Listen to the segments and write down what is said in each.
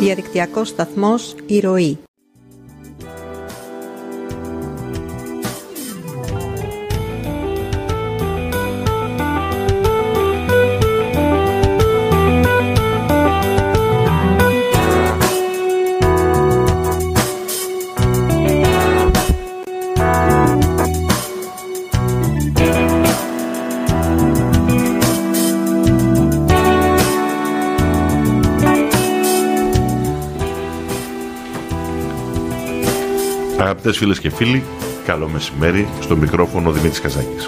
Διαδικτυακός σταθμός «Η Ροή». Αγαπητές φίλες και φίλοι, καλό μεσημέρι. Στο μικρόφωνο Δημήτρης Καζάκης.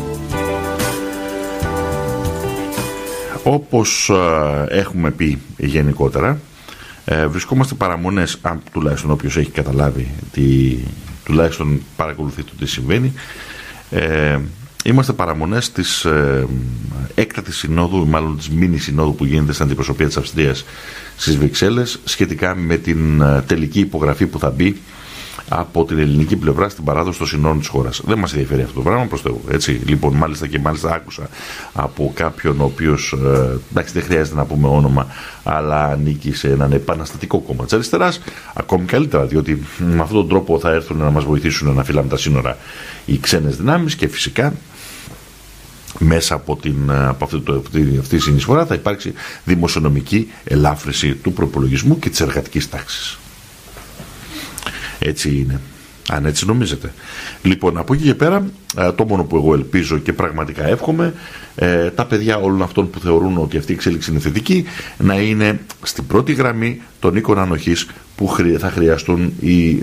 Όπως έχουμε πει γενικότερα, βρισκόμαστε παραμονές, αν τουλάχιστον όποιος έχει καταλάβει, τουλάχιστον παρακολουθεί το τι συμβαίνει, είμαστε παραμονές της έκτατης συνόδου, μάλλον της μίνι συνόδου που γίνεται στην αντιπροσωπεία της Αυστρίας στις Βρυξέλλες, σχετικά με την τελική υπογραφή που θα μπει από την ελληνική πλευρά στην παράδοση των συνόρων της χώρας. Δεν μας ενδιαφέρει αυτό το πράγμα, προς Θεού. Έτσι. Λοιπόν, μάλιστα άκουσα από κάποιον ο οποίος, εντάξει, δεν χρειάζεται να πούμε όνομα, αλλά ανήκει σε έναν επαναστατικό κόμμα της αριστεράς, ακόμη καλύτερα, διότι με αυτόν τον τρόπο θα έρθουν να μας βοηθήσουν να φυλάμε τα σύνορα οι ξένες δυνάμεις και φυσικά μέσα από αυτή τη συνεισφορά θα υπάρξει δημοσιονομική ελάφρυνση του προπολογισμού και της εργατικής τάξης. Έτσι είναι, αν έτσι νομίζετε. Λοιπόν, από εκεί και πέρα, το μόνο που εγώ ελπίζω και πραγματικά εύχομαι, τα παιδιά όλων αυτών που θεωρούν ότι αυτή η εξέλιξη είναι θετική, να είναι στην πρώτη γραμμή των οίκων ανοχής που θα χρειαστούν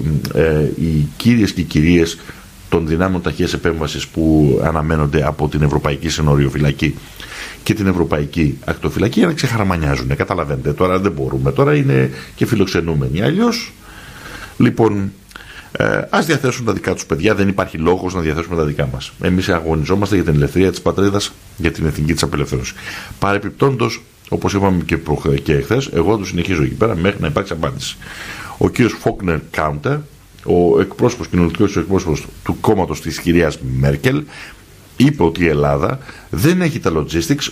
οι κύριες και οι κυρίες των δυνάμεων ταχείας επέμβασης που αναμένονται από την Ευρωπαϊκή Συνοριοφυλακή και την Ευρωπαϊκή Ακτοφυλακή, για να ξεχαραμανιάζουν. Καταλαβαίνετε, τώρα δεν μπορούμε, τώρα είναι και φιλοξενούμενοι. Αλλιώς, λοιπόν, ας διαθέσουν τα δικά τους παιδιά, δεν υπάρχει λόγος να διαθέσουμε τα δικά μας. Εμείς αγωνιζόμαστε για την ελευθερία της πατρίδας, για την εθνική της απελευθέρωση. Παρεπιπτόντως, όπως είπαμε και εχθές, εγώ το συνεχίζω εκεί πέρα μέχρι να υπάρξει απάντηση. Ο κύριος Φόκνερ Κάουντερ, ο κοινωνικός εκπρόσωπος του κόμματος της κυρίας Μέρκελ, είπε ότι η Ελλάδα δεν έχει τα logistics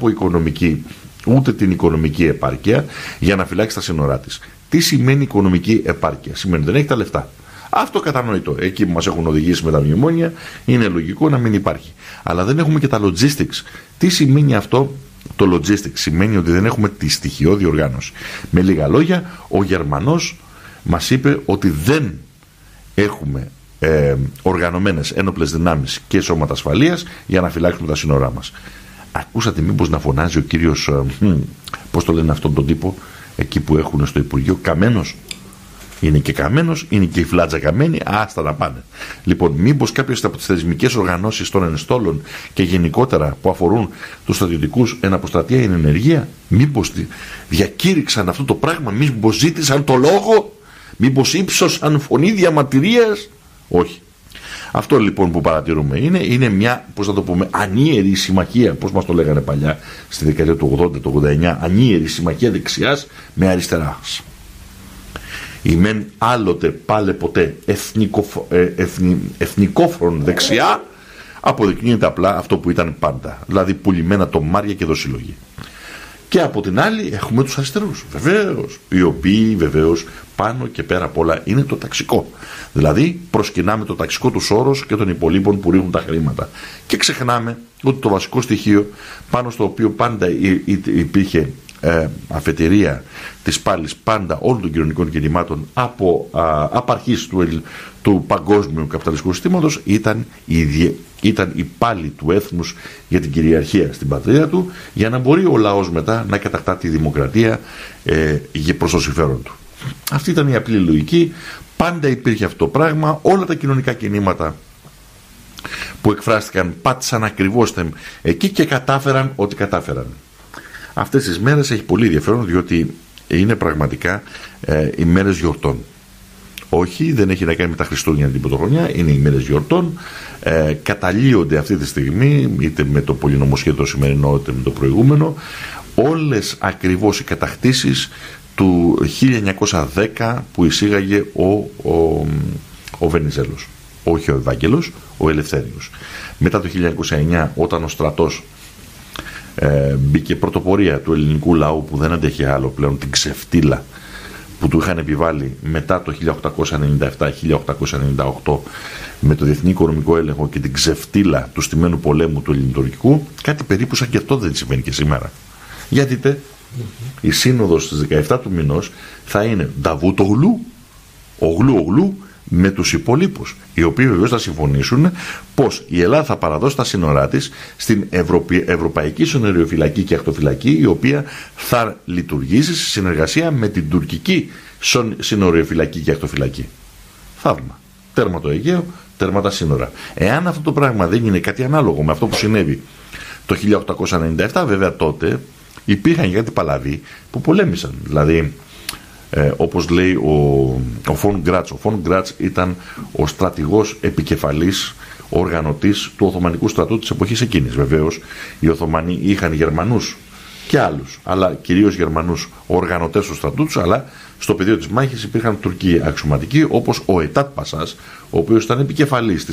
ούτε την οικονομική επάρκεια για να φυλάξει τα σύνορά της. Τι σημαίνει οικονομική επάρκεια? Σημαίνει ότι δεν έχει τα λεφτά. Αυτό κατανοητό. Εκεί που μας έχουν οδηγήσει με τα μνημόνια είναι λογικό να μην υπάρχει. Αλλά δεν έχουμε και τα logistics. Τι σημαίνει αυτό το logistics? Σημαίνει ότι δεν έχουμε τη στοιχειώδη οργάνωση. Με λίγα λόγια, ο Γερμανός μας είπε ότι δεν έχουμε οργανωμένες ένοπλες δυνάμεις και σώματα ασφαλείας για να φυλάξουμε τα σύνορά μας. Ακούσατε μήπως να φωνάζει ο κύριος, πώς το λένε αυτόν τον τύπο, εκεί που έχουν στο Υπουργείο, Καμένος? Είναι και Καμένος, είναι και η Φλάτζα καμένη, άστα να πάνε. Λοιπόν, μήπως κάποιες από τις θεσμικές οργανώσεις των ενστόλων και γενικότερα που αφορούν τους στρατιωτικούς εν αποστρατεία ή εν ενεργεία, μήπως διακήρυξαν αυτό το πράγμα, μήπως ζήτησαν το λόγο, μήπως ύψωσαν φωνή διαμαρτυρίας? Όχι. Αυτό λοιπόν που παρατηρούμε είναι μια, πώς θα το πούμε, ανίερη συμμαχία, πώς μας το λέγανε παλιά στη δεκαετία του 80, του 89, ανίερη συμμαχία δεξιάς με αριστεράς. Η μεν άλλοτε πάλε ποτέ εθνικόφρον δεξιά αποδεικνύεται απλά αυτό που ήταν πάντα, δηλαδή πουλημένα τομάρια και δοσυλλογή. Και από την άλλη έχουμε τους αριστερούς, βεβαίως, οι οποίοι βεβαίως πάνω και πέρα απ' όλα είναι το ταξικό. Δηλαδή προσκυνάμε το ταξικό του Σόρος και των υπολείπων που ρίχνουν τα χρήματα. Και ξεχνάμε ότι το βασικό στοιχείο πάνω στο οποίο πάντα υπήρχε αφετηρία της πάλης πάντα όλων των κοινωνικών κινημάτων από απαρχής του παγκόσμιου καπιταλιστικού συστήματος ήταν η πάλη του έθνους για την κυριαρχία στην πατρίδα του, για να μπορεί ο λαός μετά να κατακτά τη δημοκρατία προς το συμφέρον του. Αυτή ήταν η απλή λογική. Πάντα υπήρχε αυτό το πράγμα. Όλα τα κοινωνικά κινήματα που εκφράστηκαν πάτησαν ακριβώς εκεί και κατάφεραν ό,τι κατάφεραν. Αυτές τις μέρες έχει πολύ ενδιαφέρον, διότι είναι πραγματικά οι μέρες γιορτών. Όχι, δεν έχει να κάνει με τα Χριστούγεννα την πρωτοχρονιά, είναι οι μέρες γιορτών. Καταλύονται αυτή τη στιγμή, είτε με το πολυνομοσχέδιο σημερινό, είτε με το προηγούμενο, όλες ακριβώς οι κατακτήσεις του 1910 που εισήγαγε ο Βενιζέλος. Όχι ο Ευάγγελος, ο Ελευθέριος. Μετά το 1909, όταν ο στρατός μπήκε πρωτοπορία του ελληνικού λαού που δεν αντέχει άλλο πλέον την ξεφτύλα που του είχαν επιβάλει μετά το 1897-1898 με το διεθνή οικονομικό έλεγχο και την ξεφτύλα του στημένου πολέμου του ελληνοτουρκικού, κάτι περίπου σαν και αυτό δεν συμβαίνει και σήμερα. Γιατί η σύνοδος στις 17 του μηνός θα είναι Νταβούτογλου, Ογλού με τους υπολείπους, οι οποίοι βεβαίως θα συμφωνήσουν πως η Ελλάδα θα παραδώσει τα σύνορά της στην Ευρωπαϊκή Συνοριοφυλακή και Ακτοφυλακή, η οποία θα λειτουργήσει σε συνεργασία με την Τουρκική Συνοριοφυλακή και Ακτοφυλακή. Θαύμα. Τέρμα το Αιγαίο, τέρμα τα σύνορα. Εάν αυτό το πράγμα δεν είναι κάτι ανάλογο με αυτό που συνέβη το 1897, βέβαια τότε υπήρχαν κάτι παλαβοί που πολέμησαν. Δηλαδή, όπως λέει ο Φον Γκράτς. Ο Φον Γκράτς ήταν ο στρατηγός επικεφαλής οργανωτής του Οθωμανικού στρατού της εποχής εκείνης. Βεβαίως οι Οθωμανοί είχαν Γερμανούς και άλλους, αλλά κυρίως Γερμανούς οργανωτές του στρατού τους, αλλά στο πεδίο της μάχης υπήρχαν Τουρκοί αξιωματικοί, όπως ο Ετάτ Πασάς, ο οποίος ήταν επικεφαλής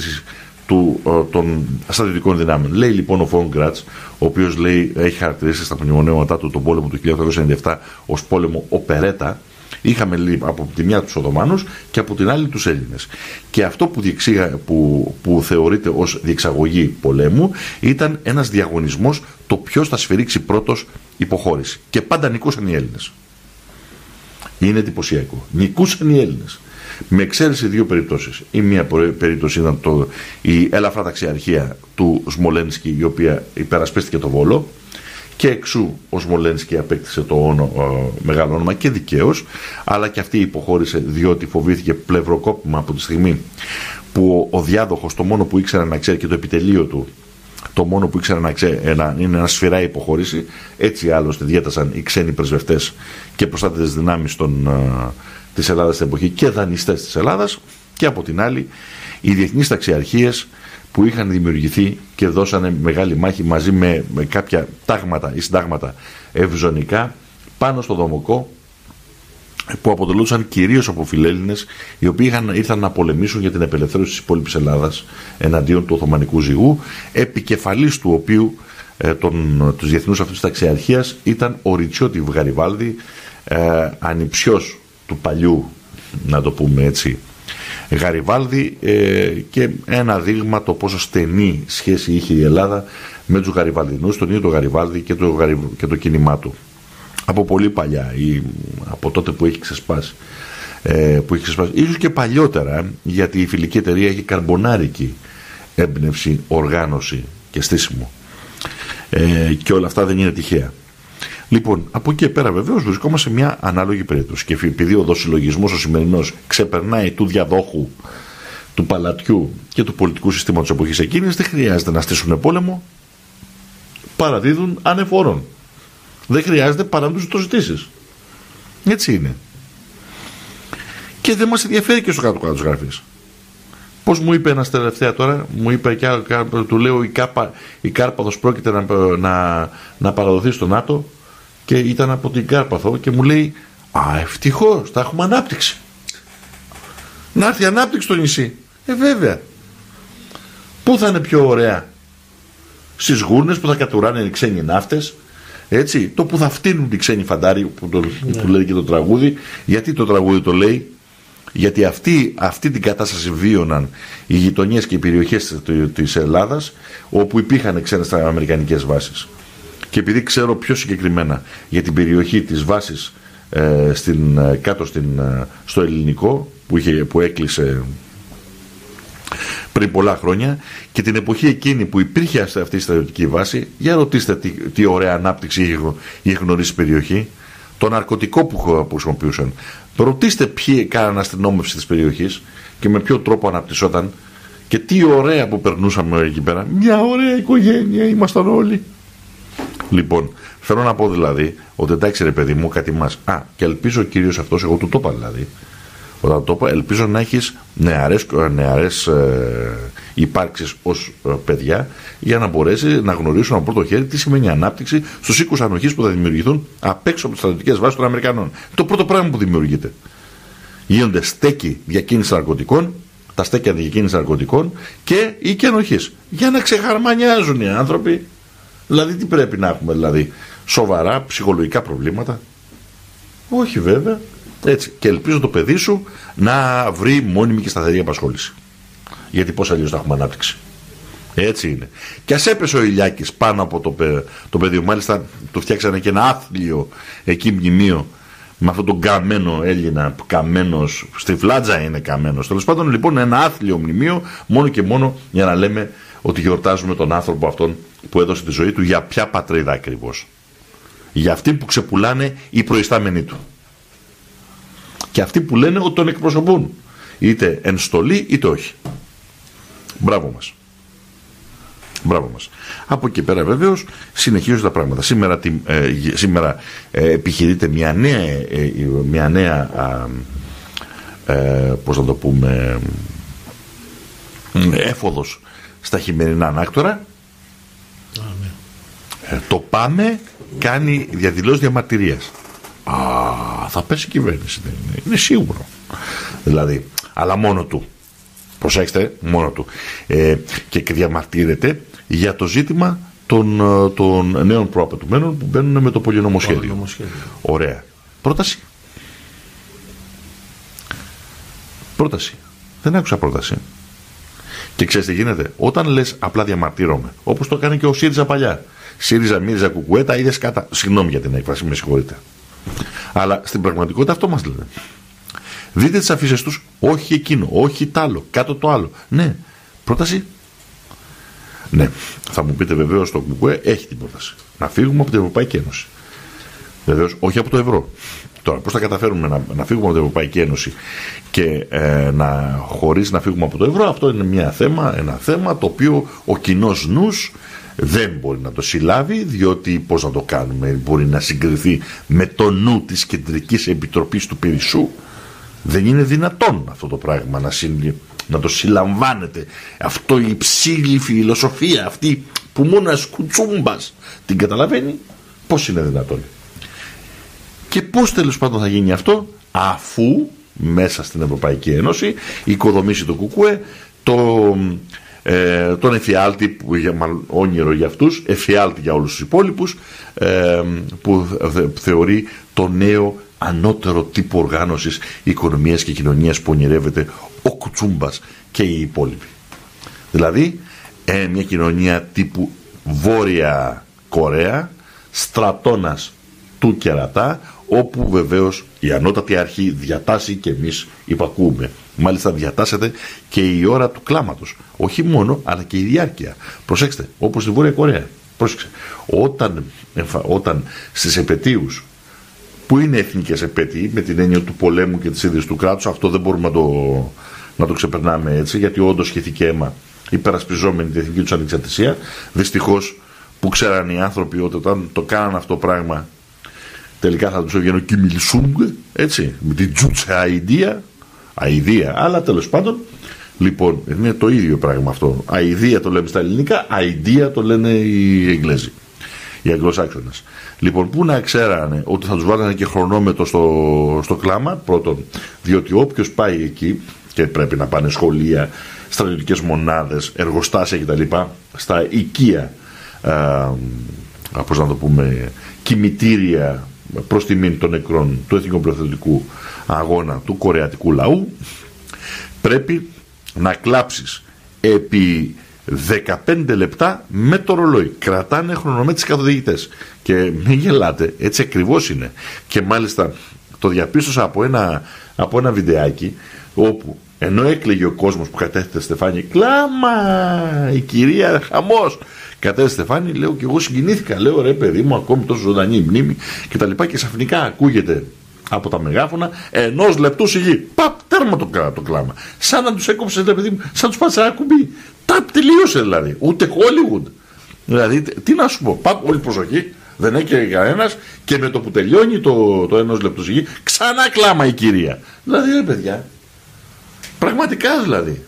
των στρατιωτικών δυνάμεων. Λέει λοιπόν ο Φον Γκράτς, ο οποίος έχει χαρακτηρίσει στα μνημονέματά του τον πόλεμο του 1897 ως πόλεμο οπερέτα. Είχαμε από τη μια τους Οθωμάνους και από την άλλη τους Έλληνες. Και αυτό που θεωρείται ως διεξαγωγή πολέμου ήταν ένας διαγωνισμός το ποιος θα σφυρίξει πρώτος υποχώρηση. Και πάντα νικούσαν οι Έλληνες. Είναι εντυπωσιακό. Νικούσαν οι Έλληνες. Με εξαίρεση δύο περιπτώσεις. Η μία περίπτωση ήταν η ελαφρά ταξιαρχία του Σμολένσκι, η οποία υπερασπίστηκε το Βόλο. Και εξού ο Σμολένσκι απέκτησε το μεγάλο όνομα και δικαίως, αλλά και αυτή υποχώρησε διότι φοβήθηκε πλευροκόπημα από τη στιγμή που ο διάδοχος το μόνο που ήξερε να ξέρει και το επιτελείο του το μόνο που ήξερε να ξέρει είναι να σφυράει υποχώρηση. Έτσι άλλωστε διέτασαν οι ξένοι πρεσβευτές και προστάτευτες δυνάμεις της Ελλάδας στην εποχή και δανειστές της Ελλάδας, και από την άλλη οι διεθνείς ταξιαρχίες που είχαν δημιουργηθεί και δώσανε μεγάλη μάχη μαζί με κάποια τάγματα ή συντάγματα ευζωνικά πάνω στο Δομοκό, που αποτελούσαν κυρίως από φιλέλληνες, οι οποίοι ήρθαν να πολεμήσουν για την απελευθέρωση της υπόλοιπης Ελλάδας εναντίον του Οθωμανικού ζυγού, επικεφαλής του οποίου τους διεθνούς αυτούς της ταξιαρχίας ήταν ο Ριτσιώτη Γαριβάλδη, ανιψιός του παλιού, να το πούμε έτσι, Γαριβάλδη, και ένα δείγμα το πόσο στενή σχέση είχε η Ελλάδα με τους Γαριβαλδινούς, τον ίδιο τον Γαριβάλδη και το κίνημά του. Από πολύ παλιά, ή από τότε που έχει ξεσπάσει, ίσως και παλιότερα, γιατί η φιλική εταιρεία έχει καρμπονάρικη έμπνευση, οργάνωση και στήσιμο, και όλα αυτά δεν είναι τυχαία. Λοιπόν, από εκεί πέρα βεβαίως βρισκόμαστε σε μια ανάλογη περίπτωση, και επειδή ο δοσυλλογισμός ο σημερινός ξεπερνάει του διαδόχου, του παλατιού και του πολιτικού συστήματος εποχής εκείνης, δεν χρειάζεται να στήσουν πόλεμο, παραδίδουν ανεφόρον. Δεν χρειάζεται παρά να τους το ζητήσεις. Έτσι είναι. Και δεν μας ενδιαφέρει και στο κάτω-κάτω της γραφής. Πώς μου είπε ένας τελευταία τώρα, μου είπε και άλλο, του λέω η Κάρπαθος πρόκειται να παραδοθεί στο ΝΑΤΟ, και ήταν από την Κάρπαθο και μου λέει, ευτυχώς, θα έχουμε ανάπτυξη. Να έρθει ανάπτυξη στο νησί. Βέβαια. Πού θα είναι πιο ωραία? Στις γούρνες που θα κατουράνε οι ξένοι ναύτες, έτσι, το που θα φτύνουν οι ξένοι φαντάροι, που λέει και το τραγούδι. Γιατί το τραγούδι το λέει? Γιατί αυτή την κατάσταση βίωναν οι γειτονιές και οι περιοχές της Ελλάδας, όπου υπήρχαν ξένες αμερικανικές βάσεις. Και επειδή ξέρω πιο συγκεκριμένα για την περιοχή της βάσης κάτω στο ελληνικό, που έκλεισε πριν πολλά χρόνια, και την εποχή εκείνη που υπήρχε αυτή η στρατιωτική βάση, για ρωτήστε τι ωραία ανάπτυξη είχε γνωρίσει η περιοχή, το ναρκωτικό που χρησιμοποιούσαν. Ρωτήστε ποιοι κάναν αστυνόμευση της περιοχής και με ποιο τρόπο αναπτυσσόταν, και τι ωραία που περνούσαμε εκεί πέρα. Μια ωραία οικογένεια ήμασταν όλοι. Λοιπόν, θέλω να πω δηλαδή ότι εντάξει ρε παιδί μου, κάτι μας. Και ελπίζω κυρίως αυτός, εγώ του το είπα δηλαδή, όταν το είπα, ελπίζω να έχεις νεαρές υπάρξεις ως παιδιά, για να μπορέσει να γνωρίσουν από πρώτο χέρι τι σημαίνει ανάπτυξη στους οίκους ανοχής που θα δημιουργηθούν απ' έξω από τις στρατιωτικές βάσεις των Αμερικανών. Το πρώτο πράγμα που δημιουργείται. Γίνονται στέκοι διακίνησης ναρκωτικών, τα στέκια διακίνησης ναρκωτικών και οίκοι ανοχής. Για να ξεχαρμανιάζουν οι άνθρωποι. Δηλαδή τι πρέπει να έχουμε, δηλαδή σοβαρά ψυχολογικά προβλήματα? Όχι βέβαια. Έτσι. Και ελπίζω το παιδί σου να βρει μόνιμη και σταθερή απασχόληση. Γιατί πώς αλλιώς θα έχουμε ανάπτυξη. Έτσι είναι. Και ας έπεσε ο Ηλιάκης πάνω από το πεδίο. Μάλιστα του φτιάξανε και ένα άθλιο εκεί μνημείο με αυτόν τον καμένο Έλληνα, καμένος, στη φλάτζα είναι καμένος. Τέλος πάντων, λοιπόν, ένα άθλιο μνημείο μόνο και μόνο για να λέμε ότι γιορτάζουμε τον άνθρωπο αυτόν που έδωσε τη ζωή του. Για ποια πατρίδα ακριβώς? Για αυτοί που ξεπουλάνε οι προϊστάμενοι του. Και αυτοί που λένε ότι τον εκπροσωπούν. Είτε εν στολή είτε όχι. Μπράβο μας. Μπράβο μας. Από εκεί πέρα βεβαίως συνεχίζουν τα πράγματα. Σήμερα επιχειρείται μια νέα πώς να το πούμε, έφοδος στα χειμερινά ανάκτορα. Το ΠΑΜΕ κάνει διαδηλώσεις διαμαρτυρίας. Θα πέσει η κυβέρνηση, είναι σίγουρο. Δηλαδή, αλλά μόνο του. Προσέξτε, μόνο του. Και διαμαρτύρεται για το ζήτημα των νέων προαπαιτουμένων που μπαίνουν με το πολυνομοσχέδιο. Ωραία. Πρόταση. Δεν άκουσα πρόταση. Και ξέρεις τι γίνεται? Όταν λες απλά διαμαρτύρομαι, όπως το έκανε και ο ΣΥΡΙΖΑ παλιά. ΣΥΡΙΖΑ, ΜΥΡΙΖΑ, Κουκουέ, τα ίδια σκάτα. Συγγνώμη για την έκφραση, με συγχωρείτε. Αλλά στην πραγματικότητα αυτό μας λένε. Δείτε τις αφήσεις τους, όχι εκείνο, όχι τ' άλλο, κάτω το άλλο. Ναι, πρόταση. Ναι, θα μου πείτε βεβαίως το Κουκουέ έχει την πρόταση. Να φύγουμε από την Ευρωπαϊκή Ένωση. Βεβαίως, όχι από το ευρώ. Τώρα, πώς θα καταφέρουμε να φύγουμε από την Ευρωπαϊκή Ένωση και χωρίς να φύγουμε από το ευρώ? Αυτό είναι ένα θέμα το οποίο ο κοινός νους δεν μπορεί να το συλλάβει, διότι πώς να το κάνουμε? Μπορεί να συγκριθεί με το νου της Κεντρικής Επιτροπής του Πειραιά? Δεν είναι δυνατόν αυτό το πράγμα να το συλλαμβάνετε. Αυτό η υψηλή φιλοσοφία, αυτή που μόνο ένας κουτσούμπας την καταλαβαίνει, πώς είναι δυνατόν? Και πώς τέλος πάντων θα γίνει αυτό, αφού μέσα στην Ευρωπαϊκή Ένωση οικοδομήσει το Κουκουέ τον εφιάλτη, που όνειρο για αυτούς, εφιάλτη για όλους τους υπόλοιπους, που θεωρεί το νέο ανώτερο τύπο οργάνωσης οικονομίας και κοινωνίας που ονειρεύεται ο Κουτσούμπας και οι υπόλοιποι. Δηλαδή μια κοινωνία τύπου Βόρεια Κορέα, στρατώνας του κερατά, όπου βεβαίως η ανώτατη αρχή διατάσσει και εμείς υπακούμε. Μάλιστα διατάσσεται και η ώρα του κλάματος. Όχι μόνο, αλλά και η διάρκεια. Προσέξτε, όπως στη Βόρεια Κορέα. Πρόσεξε, όταν στις επετείους, που είναι εθνικές επέτειοι, με την έννοια του πολέμου και της ίδρυσης του κράτους, αυτό δεν μπορούμε να το ξεπερνάμε έτσι, γιατί όντως χύθηκε αίμα υπερασπιζόμενοι την εθνική τους ανεξαρτησία. Δυστυχώς, που ξέραν οι άνθρωποι ότι όταν το κάναν αυτό το πράγμα, τελικά θα τους έβγαινε ο Κιμ Il Sung, έτσι, με την τζούτσα αηδία, αλλά τέλος πάντων, λοιπόν, είναι το ίδιο πράγμα αυτό. Αηδία το λέμε στα ελληνικά, αηδία το λένε οι Εγγλέζοι, οι Αγγλοσάξονες. Λοιπόν, πού να ξέρανε ότι θα τους βάλανε και χρονόμετρο στο κλάμα, πρώτον, διότι όποιος πάει εκεί, και πρέπει να πάνε σχολεία, στρατιωτικές μονάδες, εργοστάσια κτλ., στα οικεία, πώς να το πούμε, κημητήρια προς τιμήν των νεκρών του Εθνικού Προαθλητικού Αγώνα του Κορεατικού λαού, πρέπει να κλάψεις επί 15 λεπτά με το ρολόι. Κρατάνε χρονομέτρηση καθοδηγητές. Και μην γελάτε, έτσι ακριβώς είναι. Και μάλιστα το διαπίστωσα από ένα βιντεάκι, όπου ενώ έκλαιγε ο κόσμος που κατέθετε Στεφάνη, κλάμα, η κυρία, χαμός, κατέθετε Στεφάνη, λέω, και εγώ συγκινήθηκα, λέω, ρε παιδί μου, ακόμη τόσο ζωντανή η μνήμη και τα λοιπά, και ξαφνικά ακούγεται από τα μεγάφωνα 1 λεπτού σιγή. Παπ, τέρμα το κλάμα. Σαν να τους έκοψε, ρε παιδί μου, σαν τους πάτσε ένα κουμπί. Ταπ, τελείωσε δηλαδή. Ούτε Hollywood. Δηλαδή, τι να σου πω, παπ, όλη προσοχή, δεν έχει κανένας, και με το που τελειώνει το 1 λεπτού σιγή, ξανά κλάμα η κυρία. Δηλαδή, ρε παιδιά, πραγματικά δηλαδή.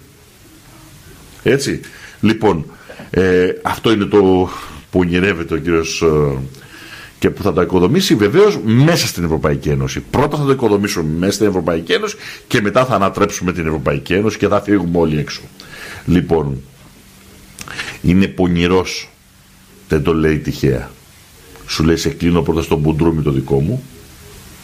Έτσι. Λοιπόν, αυτό είναι το που ονειρεύεται ο κύριος και που θα το οικοδομήσει βεβαίως μέσα στην Ευρωπαϊκή Ένωση. Πρώτα θα το οικοδομήσουμε μέσα στην Ευρωπαϊκή Ένωση και μετά θα ανατρέψουμε την Ευρωπαϊκή Ένωση και θα φύγουμε όλοι έξω. Λοιπόν, είναι πονηρός, δεν το λέει τυχαία. Σου λέει, σε κλείνω πρώτα στον μπουντρούμι το δικό μου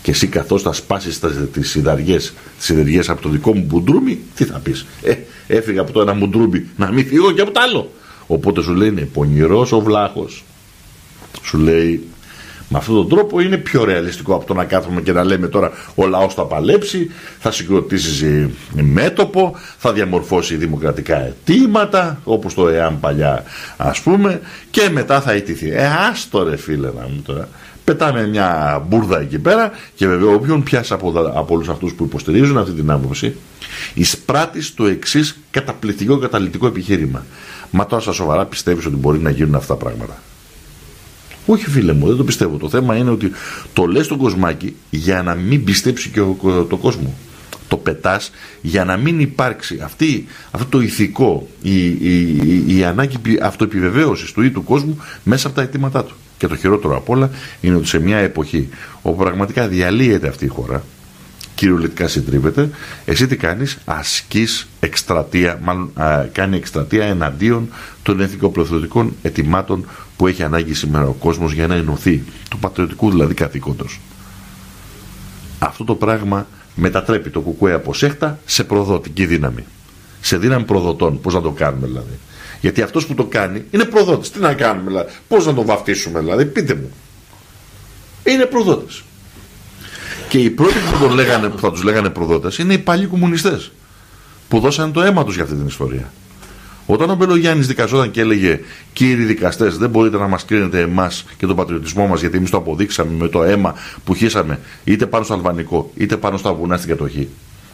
και εσύ καθώς θα σπάσεις τις σιδεριές από το δικό μου μπουντρούμι, τι θα πεις? Έφυγα από το ένα μπουντρούμι, να μην φύγω και από το άλλο. Οπότε σου λέει είναι πονηρός ο βλάχος. Σου λέει με αυτόν τον τρόπο είναι πιο ρεαλιστικό από το να κάθομαι και να λέμε τώρα ο λαός θα παλέψει, θα συγκροτήσει μέτωπο, θα διαμορφώσει δημοκρατικά αιτήματα, όπως το ΕΑΜ παλιά ας πούμε, και μετά θα ιτηθεί. Άστο ρε φίλε να μου τώρα. Πετάμε μια μπουρδα εκεί πέρα και βέβαια όποιον πιάσει από όλους αυτούς που υποστηρίζουν αυτή την άποψη, εισπράττεις το εξής καταπληκτικό καταλυτικό επιχείρημα. Μα τώρα στα σοβαρά πιστεύεις ότι μπορεί να γίνουν αυτά τα πράγματα? Όχι φίλε μου, δεν το πιστεύω. Το θέμα είναι ότι το λες στον κοσμάκι για να μην πιστέψει και το κόσμο. Το πετάς για να μην υπάρξει αυτό το ηθικό, η ανάγκη αυτοεπιβεβαίωσης του ή του κόσμου μέσα από τα αιτήματά του. Και το χειρότερο απ' όλα είναι ότι σε μια εποχή όπου πραγματικά διαλύεται αυτή η χώρα, κυριολεκτικά συντρίβεται, εσύ τι κάνεις? Ασκείς εκστρατεία, μάλλον κάνει εκστρατεία εναντίον των εθνικοπροθετικών αιτημάτων που έχει ανάγκη σήμερα ο κόσμος για να ενωθεί, του πατριωτικού δηλαδή καθήκοντος. Αυτό το πράγμα μετατρέπει το κουκουέ από σέχτα σε προδοτική δύναμη. Σε δύναμη προδοτών. Πώς να το κάνουμε δηλαδή? Γιατί αυτός που το κάνει είναι προδότης. Τι να κάνουμε δηλαδή? Πώς να τον βαφτίσουμε δηλαδή? Πείτε μου. Είναι προδότης. Και οι πρώτοι που θα τους λέγανε προδότες είναι οι παλιοί κομμουνιστές που δώσαν το αίμα τους για αυτή την ιστορία. Όταν ο Μπελογιάννης δικαζόταν και έλεγε κύριοι δικαστές, δεν μπορείτε να μας κρίνετε εμάς και τον πατριωτισμό μας, γιατί εμείς το αποδείξαμε με το αίμα που χύσαμε είτε πάνω στο αλβανικό είτε πάνω στα βουνά στην κατοχή.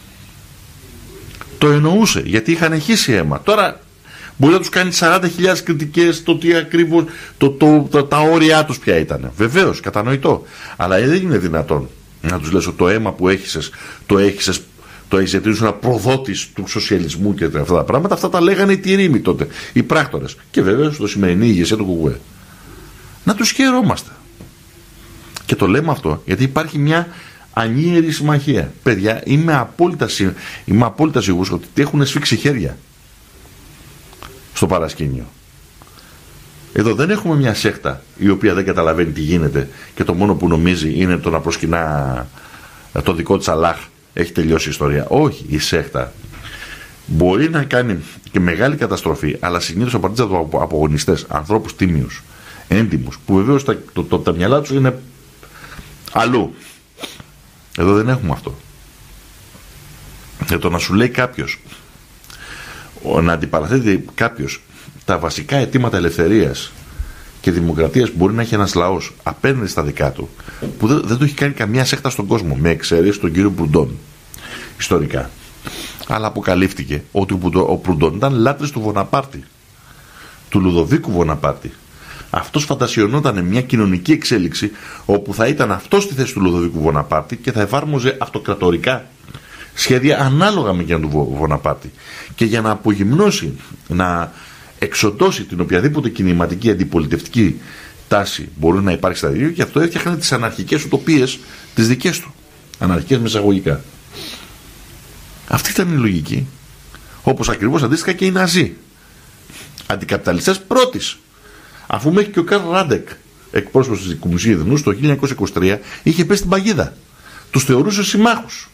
Το εννοούσε γιατί είχαν χύσει αίμα. Τώρα μπορεί να τους κάνει 40.000 κριτικές το τι ακριβώς, τα όρια τους ποια ήταν. Βεβαίως, κατανοητό. Αλλά δεν είναι δυνατόν να τους λες ότι το αίμα που έχυσες, το έχεις γιατί ήσουν προδότης του σοσιαλισμού και αυτά τα πράγματα. Αυτά τα λέγανε οι τυρίμοι τότε, οι πράκτορες. Και βέβαια στο σημερινή ηγεσία του ΚΚΕ. Να τους χαιρόμαστε. Και το λέμε αυτό γιατί υπάρχει μια ανίερη συμμαχία. Παιδιά, είμαι απόλυτα σίγουρος ότι έχουν σφίξει χέρια στο παρασκήνιο. Εδώ δεν έχουμε μια σέχτα η οποία δεν καταλαβαίνει τι γίνεται και το μόνο που νομίζει είναι το να προσκυνά το δικό της Αλλάχ. Έχει τελειώσει η ιστορία. Όχι, η σέχτα μπορεί να κάνει και μεγάλη καταστροφή, αλλά συνήθως απαρτίζεται από απογονιστές, ανθρώπους τίμιους, έντιμους, που βεβαίως τα μυαλά τους είναι αλλού. Εδώ δεν έχουμε αυτό. Το να σου λέει κάποιος, να αντιπαραθέτει κάποιος τα βασικά αιτήματα ελευθερίας και δημοκρατίας μπορεί να έχει ένας λαός απέναντι στα δικά του, που δεν το έχει κάνει καμία σέχτα στον κόσμο, με εξαίρεση τον κύριο Προυντών, ιστορικά. Αλλά αποκαλύφθηκε ότι ο Προυντών ήταν λάτρης του Βοναπάρτη, του Λουδοβίκου Βοναπάρτη. Αυτός φαντασιωνόταν μια κοινωνική εξέλιξη όπου θα ήταν αυτός στη θέση του Λουδοβίκου Βοναπάρτη και θα εφάρμοζε αυτοκρατορικά σχέδια ανάλογα με εκείνα του Βοναπάρτη. Και για να απογυμνώσει, να εξοντώσει την οποιαδήποτε κινηματική αντιπολιτευτική τάση μπορεί να υπάρχει στα δύο, και αυτό έφτιαχνε τις αναρχικές ουτοπίες τις δικές του. Αναρχικές μεσαγωγικά. Αυτή ήταν η λογική. Όπως ακριβώς αντίστοιχα και οι Ναζί. Αντικαπιταλιστές πρώτης. Αφού μέχρι και ο Καρλ Ράντεκ, εκπρόσωπος της Κομμουνιστικής Διεθνούς, το 1923 είχε πέσει στην παγίδα. Τους θεωρούσε συμμάχους.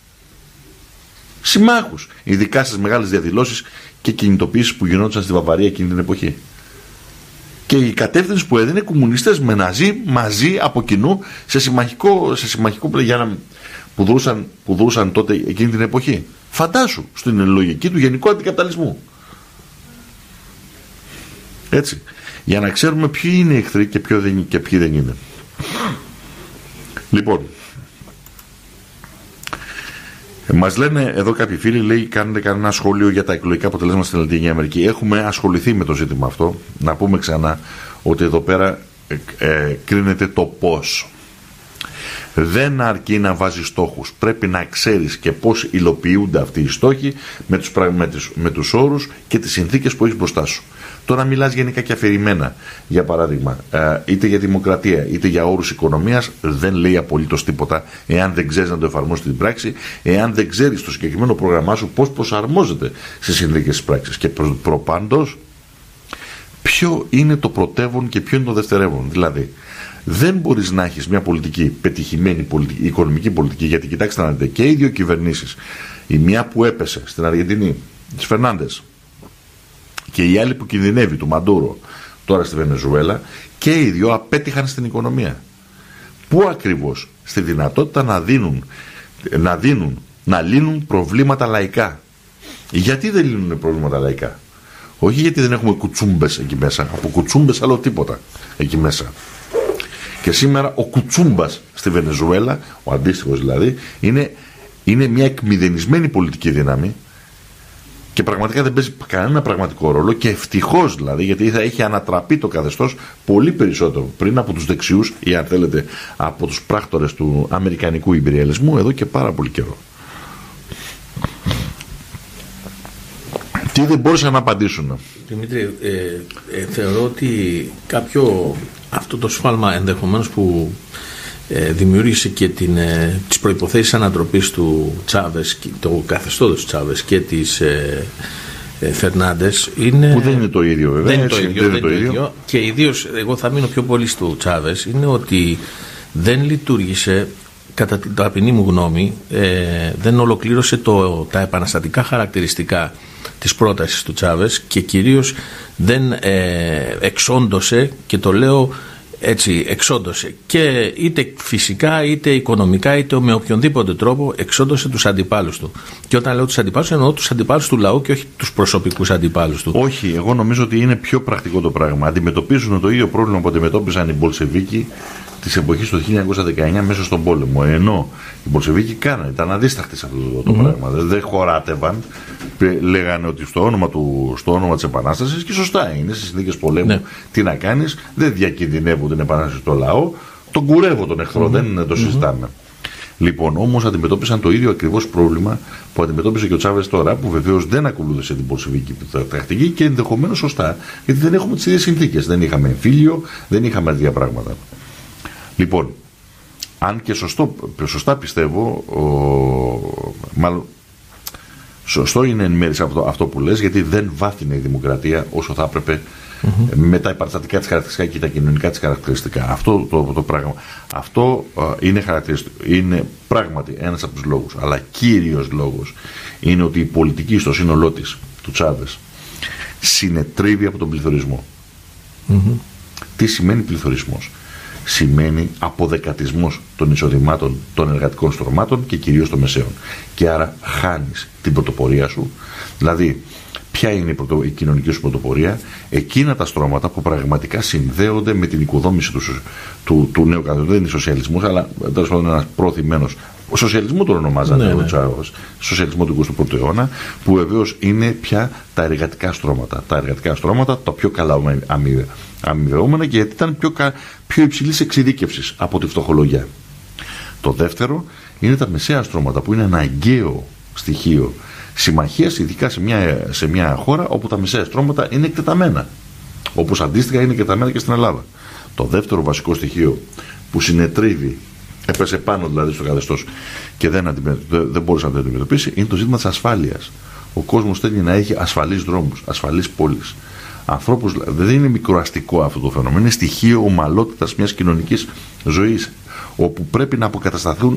Συμμάχους. Ειδικά στις μεγάλες διαδηλώσεις και κινητοποιήσεις που γινόντουσαν στη Βαβαρία εκείνη την εποχή. Και η κατεύθυνση που έδινε κομμουνιστές με Ναζί μαζί από κοινού σε συμμαχικό πλεγιάνα που δούσαν τότε εκείνη την εποχή. Φαντάσου στην λογική του γενικού αντικαπιταλισμού. Έτσι. Για να ξέρουμε ποιοι είναι εχθροί και ποιοι δεν είναι. Λοιπόν, μας λένε εδώ κάποιοι φίλοι, λέει, κάνετε κανένα σχόλιο για τα εκλογικά αποτελέσματα στην Λατινική Αμερική. Έχουμε ασχοληθεί με το ζήτημα αυτό. Να πούμε ξανά ότι εδώ πέρα κρίνεται το πώς. Δεν αρκεί να βάζεις στόχους. Πρέπει να ξέρεις και πώς υλοποιούνται αυτοί οι στόχοι με τους όρους και τις συνθήκες που έχεις μπροστά σου. Τώρα μιλάς γενικά και αφηρημένα, για παράδειγμα, είτε για δημοκρατία είτε για όρους οικονομίας, δεν λέει απολύτως τίποτα εάν δεν ξέρεις να το εφαρμόσεις στην πράξη, εάν δεν ξέρεις το συγκεκριμένο πρόγραμμά σου πώς προσαρμόζεται στις συνθήκες της πράξης. Και προπάντως, ποιο είναι το πρωτεύον και ποιο είναι το δευτερεύον. Δηλαδή, δεν μπορείς να έχεις μια πολιτική, πετυχημένη πολιτική, οικονομική πολιτική, γιατί κοιτάξτε να δείτε, και οι δύο κυβερνήσεις, η μια που έπεσε στην Αργεντινή, της Φερνάντες, και η άλλη που κινδυνεύει, του Μαντούρο, τώρα στη Βενεζουέλα, και οι δύο απέτυχαν στην οικονομία. Πού ακριβώς? Στη δυνατότητα να λύνουν προβλήματα λαϊκά. Γιατί δεν λύνουν προβλήματα λαϊκά? Όχι γιατί δεν έχουμε κουτσούμπες εκεί μέσα, από κουτσούμπες άλλο τίποτα εκεί μέσα. Και σήμερα ο κουτσούμπας στη Βενεζουέλα, ο αντίστοιχος δηλαδή, είναι μια εκμηδενισμένη πολιτική δύναμη και πραγματικά δεν παίζει κανένα πραγματικό ρόλο, και ευτυχώς δηλαδή, γιατί θα έχει ανατραπεί το καθεστώς πολύ περισσότερο πριν από τους δεξιούς, ή αν θέλετε από τους πράκτορες του αμερικανικού ιμπεριαλισμού, εδώ και πάρα πολύ καιρό. Τι δεν μπόρεσαν να απαντήσουν? Δημήτρη, θεωρώ ότι αυτό το σφάλμα ενδεχομένως που δημιούργησε και τις προϋποθέσεις ανατροπής του Τσάβες, το καθεστώτος του Τσάβες και της Φερνάντες, είναι... Που δεν είναι το ίδιο βέβαια. Δεν είναι το ίδιο. Και ιδίως εγώ θα μείνω πιο πολύ στο Τσάβες, είναι ότι δεν λειτουργήσε, κατά την ταπεινή μου γνώμη, δεν ολοκλήρωσε τα επαναστατικά χαρακτηριστικά της πρότασης του Τσάβες, και κυρίως δεν εξόντωσε, και το λέω έτσι, εξόντωσε, και είτε φυσικά είτε οικονομικά είτε με οποιονδήποτε τρόπο εξόντωσε τους αντιπάλους του. Και όταν λέω τους αντιπάλους, εννοώ τους αντιπάλους του λαού και όχι τους προσωπικούς αντιπάλους του. Όχι, εγώ νομίζω ότι είναι πιο πρακτικό το πράγμα. Αντιμετωπίζουν το ίδιο πρόβλημα που αντιμετώπιζαν οι Μπολσεβίκοι της εποχής του 1919 μέσα στον πόλεμο. Ενώ οι Μπολσεβίκοι ήταν αντίσταχτοι σε αυτό το πράγμα. Δεν χωράτευαν, λέγανε ότι στο όνομα της Επανάστασης, και σωστά είναι, στις συνθήκες πολέμου, ναι, τι να κάνεις, δεν διακινδυνεύω την Επανάσταση στο λαό, τον κουρεύω τον εχθρό, δεν το συζητάμε. Λοιπόν, όμως αντιμετώπισαν το ίδιο ακριβώς πρόβλημα που αντιμετώπισε και ο Τσάβες τώρα, που βεβαίως δεν ακολούθησε την Μπολσεβίκη τακτική, και ενδεχομένως σωστά, γιατί δεν έχουμε τις ίδιες συνθήκες. Δεν είχαμε εμφύλιο, δεν είχαμε τέτοια πράγματα. Λοιπόν, αν και σωστά πιστεύω, μάλλον σωστό είναι εν μέρει αυτό που λες, γιατί δεν βάθινε η δημοκρατία όσο θα έπρεπε με τα επαναστατικά της χαρακτηριστικά και τα κοινωνικά της χαρακτηριστικά. Αυτό το πράγμα, αυτό είναι χαρακτηριστικό, είναι πράγματι ένας από τους λόγους, αλλά κύριος λόγος είναι ότι η πολιτική στο σύνολό της του Τσάβες συνετρίβει από τον πληθωρισμό. Τι σημαίνει πληθωρισμός? Σημαίνει αποδεκατισμός των εισοδημάτων των εργατικών στρωμάτων και κυρίως των μεσαίων. Και άρα χάνεις την πρωτοπορία σου. Δηλαδή, ποια είναι η κοινωνική σου πρωτοπορία? Εκείνα τα στρώματα που πραγματικά συνδέονται με την οικοδόμηση του νέου καθεστώτος. Δεν είναι σοσιαλισμός, αλλά τέλος πάντων ένας προωθημένος. Ο σοσιαλισμό τον ονομάζανε ο Τσάβες, σοσιαλισμό του 21ου αιώνα, που βεβαίως είναι πια τα εργατικά στρώματα. Τα εργατικά στρώματα, τα πιο καλά αμοιβαιόμενα, και γιατί ήταν πιο υψηλής εξειδίκευσης από τη φτωχολογιά. Το δεύτερο είναι τα μεσαία στρώματα, που είναι ένα αναγκαίο στοιχείο συμμαχίας, ειδικά σε μια χώρα όπου τα μεσαία στρώματα είναι εκτεταμένα. Όπως αντίστοιχα είναι εκτεταμένα και στην Ελλάδα. Το δεύτερο βασικό στοιχείο που συνετρίβει, έπεσε πάνω δηλαδή στο καθεστώς και δεν μπορούσε να το αντιμετωπίσει, είναι το ζήτημα της ασφάλειας. Ο κόσμος θέλει να έχει ασφαλείς δρόμους, ασφαλείς πόλεις. Ανθρώπους, δεν είναι μικροαστικό αυτό το φαινόμενο, είναι στοιχείο ομαλότητας μιας κοινωνικής ζωής, όπου πρέπει να αποκατασταθούν